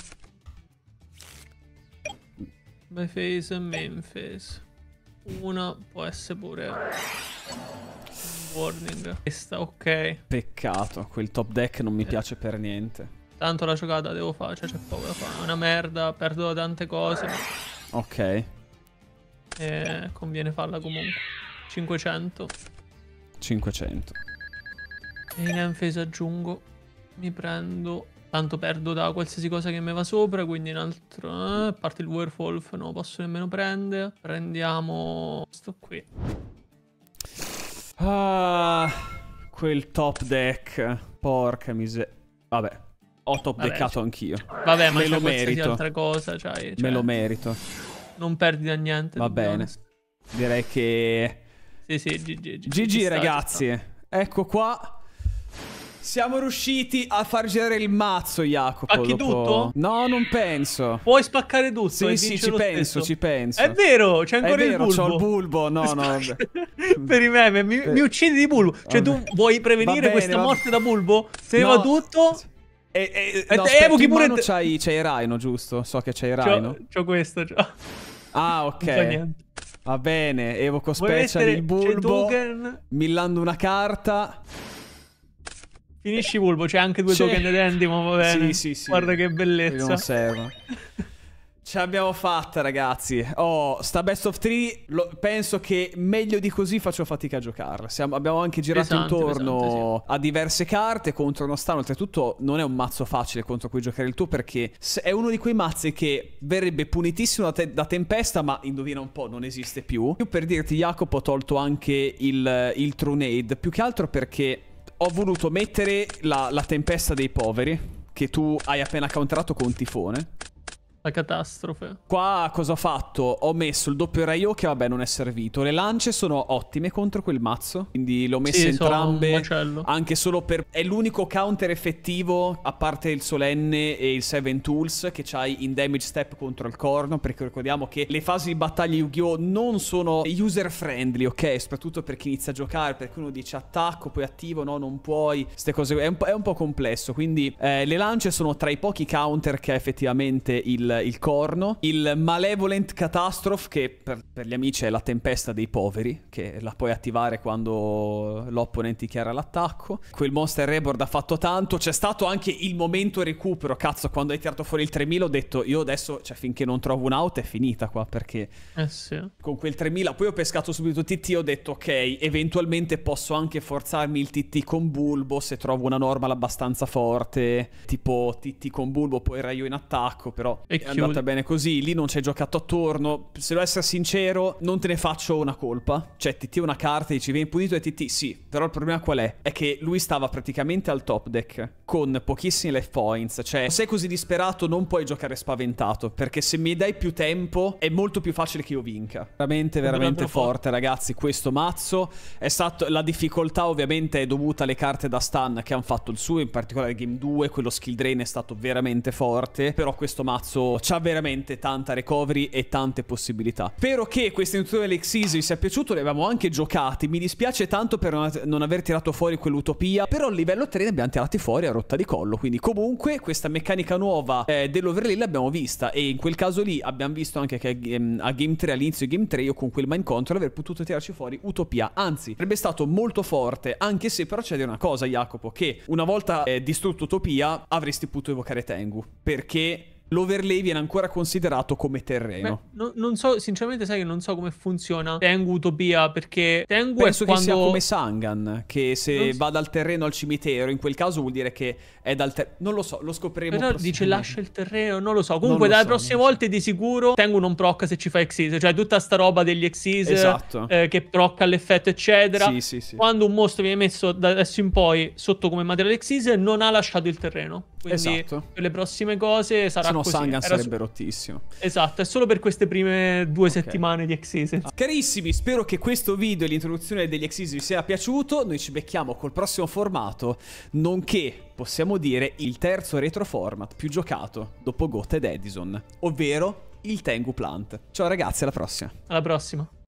My face e main face. Una può essere pure warning. Questa, ok. Peccato, quel top deck non mi piace per niente. Tanto la giocata devo fare, cioè c'è poco da fare. È una merda, perdo tante cose. Ok, E conviene farla comunque. cinquecento. cinquecento. E in Enfase aggiungo. Mi prendo. Tanto perdo da qualsiasi cosa che mi va sopra. Quindi un altro. Eh, a parte il Werewolf, non lo posso nemmeno prendere. Prendiamo. Sto qui. Ah, quel top deck. Porca miseria. Vabbè, ho top Vabbè, deckato cioè- anch'io. Vabbè, ma Me c'è lo qualsiasi merito. altra cosa. Cioè, Me cioè, lo merito. non perdi da niente. Va to be bene. honest. Direi che... Sì, sì, G G. G Ci G sta, ci ragazzi. Ecco qua. Siamo riusciti a far girare il mazzo, Jacopo. Spacchi dopo- tutto? No, non penso. sta. Puoi spaccare tutto. Sì, e sì, vince ci lo penso, stesso. ci penso. È vero, c'è ancora È vero, il bulbo. c'ho il bulbo. No, no, vabbè. Per i meme, mi, mi uccidi di bulbo. Cioè, Vabbè. tu vuoi prevenire Va bene, questa va- morte da bulbo? Se ne No. va tutto. E, e, E no, te aspetta, evochi in pure mano te- c'hai, c'hai il Rhino, giusto? So che c'hai il Rhino. C'ho, c'ho questo. C'ho. Ah, Non fa ok. niente. Va bene, evoco Vuoi special mettere il c'è bulbo. token? Millando una carta. Finisci bulbo, c'è anche due C'è- token denti, ma va bene. Sì, sì, sì. Guarda che bellezza. Non serve. Ce l'abbiamo fatta, ragazzi. Oh, sta best of tre. Lo, penso che meglio di così faccio fatica a giocarla. Siamo- abbiamo anche girato Pesante, intorno pesante, a diverse carte contro uno stan. Oltretutto, non è un mazzo facile contro cui giocare il tuo, perché se- è uno di quei mazzi che verrebbe punitissimo da, te- da Tempesta, ma indovina un po', non esiste più. Io per dirti, Jacopo, ho tolto anche il, il Trunade. Più che altro perché ho voluto mettere la, la Tempesta dei poveri, che tu hai appena counterato con Tifone. La catastrofe. Qua cosa ho fatto? Ho messo il doppio Raio che vabbè non è servito. Le lance sono ottime contro quel mazzo, quindi l'ho messe Sì, sono un entrambe. macello. Anche solo per... È l'unico counter effettivo, a parte il Solenne e il Seven Tools, che c'hai in damage step contro il corno. Perché ricordiamo che le fasi di battaglia Yu-Gi-Oh! Non sono user friendly, ok? Soprattutto per chi inizia a giocare, perché uno dice attacco, poi attivo, no, non puoi. Queste cose è un po', è un po' complesso. Quindi eh, le lance sono tra i pochi counter che ha effettivamente il il corno, il Malevolent Catastrophe, che per, per gli amici è la tempesta dei poveri, che la puoi attivare quando l'opponente dichiara l'attacco. Quel Monster Reborn ha fatto tanto. C'è stato anche il momento recupero, cazzo, quando hai tirato fuori il tremila ho detto io adesso, cioè finché non trovo un out è finita qua, perché Eh sì. con quel tremila poi ho pescato subito T T, ho detto ok, eventualmente posso anche forzarmi il T T con Bulbo se trovo una normal abbastanza forte, tipo T T con Bulbo poi Raio in attacco, però E è chiudi. andata bene così, lì non ci hai giocato attorno. Se devo essere sincero, non te ne faccio una colpa. Cioè T T è una carta, dici vieni punito e T T sì, però il problema qual è? È che lui stava praticamente al top deck con pochissimi life points. Cioè se sei così disperato non puoi giocare spaventato, perché se mi dai più tempo è molto più facile che io vinca. Veramente veramente davvero forte, ragazzi, questo mazzo. È stato, la difficoltà ovviamente è dovuta alle carte da stun che hanno fatto il suo, in particolare game due, quello skill drain è stato veramente forte, però questo mazzo livello c'ha veramente tanta recovery e tante possibilità. Spero che questa introduzione dell'Exis vi sia piaciuto, li abbiamo anche giocati. Mi dispiace tanto per non, non aver tirato fuori quell'utopia, però il livello tre ne abbiamo tirati fuori a rotta di collo, quindi comunque questa meccanica nuova eh, dell'overlay l'abbiamo vista, e in quel caso lì abbiamo visto anche che ehm, a Game tre, all'inizio di Game tre, io con quel Mind Control aver potuto tirarci fuori Utopia, anzi sarebbe stato molto forte, anche se però c'è di una cosa, Jacopo, che una volta eh, distrutto Utopia avresti potuto evocare Tengu, perché l'overlay viene ancora considerato come terreno. Beh, no, non so, sinceramente sai che non so come funziona Tengu Utopia, perché Tengu penso è quando... che sia come Sangan, che se so... va dal terreno al cimitero, in quel caso vuol dire che è dal terreno. Non lo so, lo scopriremo. Però dice lascia il terreno, non lo so. Comunque lo dalle so, prossime volte so. Di sicuro Tengu non procca se ci fa Exis, cioè tutta sta roba degli Exis, esatto. eh, che procca l'effetto eccetera. Sì, sì, sì. Quando un mostro viene messo da adesso in poi sotto come materiale Exis non ha lasciato il terreno. Quindi esatto. per le prossime cose sarà se no così. Sangan Era sarebbe su... rottissimo. Esatto, è solo per queste prime due okay. settimane di Exis. Carissimi, spero che questo video e l'introduzione degli Exis vi sia piaciuto. Noi ci becchiamo col prossimo formato, nonché possiamo dire il terzo retro format più giocato dopo Goat ed Edison, ovvero il Tengu Plant. Ciao ragazzi, alla prossima. Alla prossima.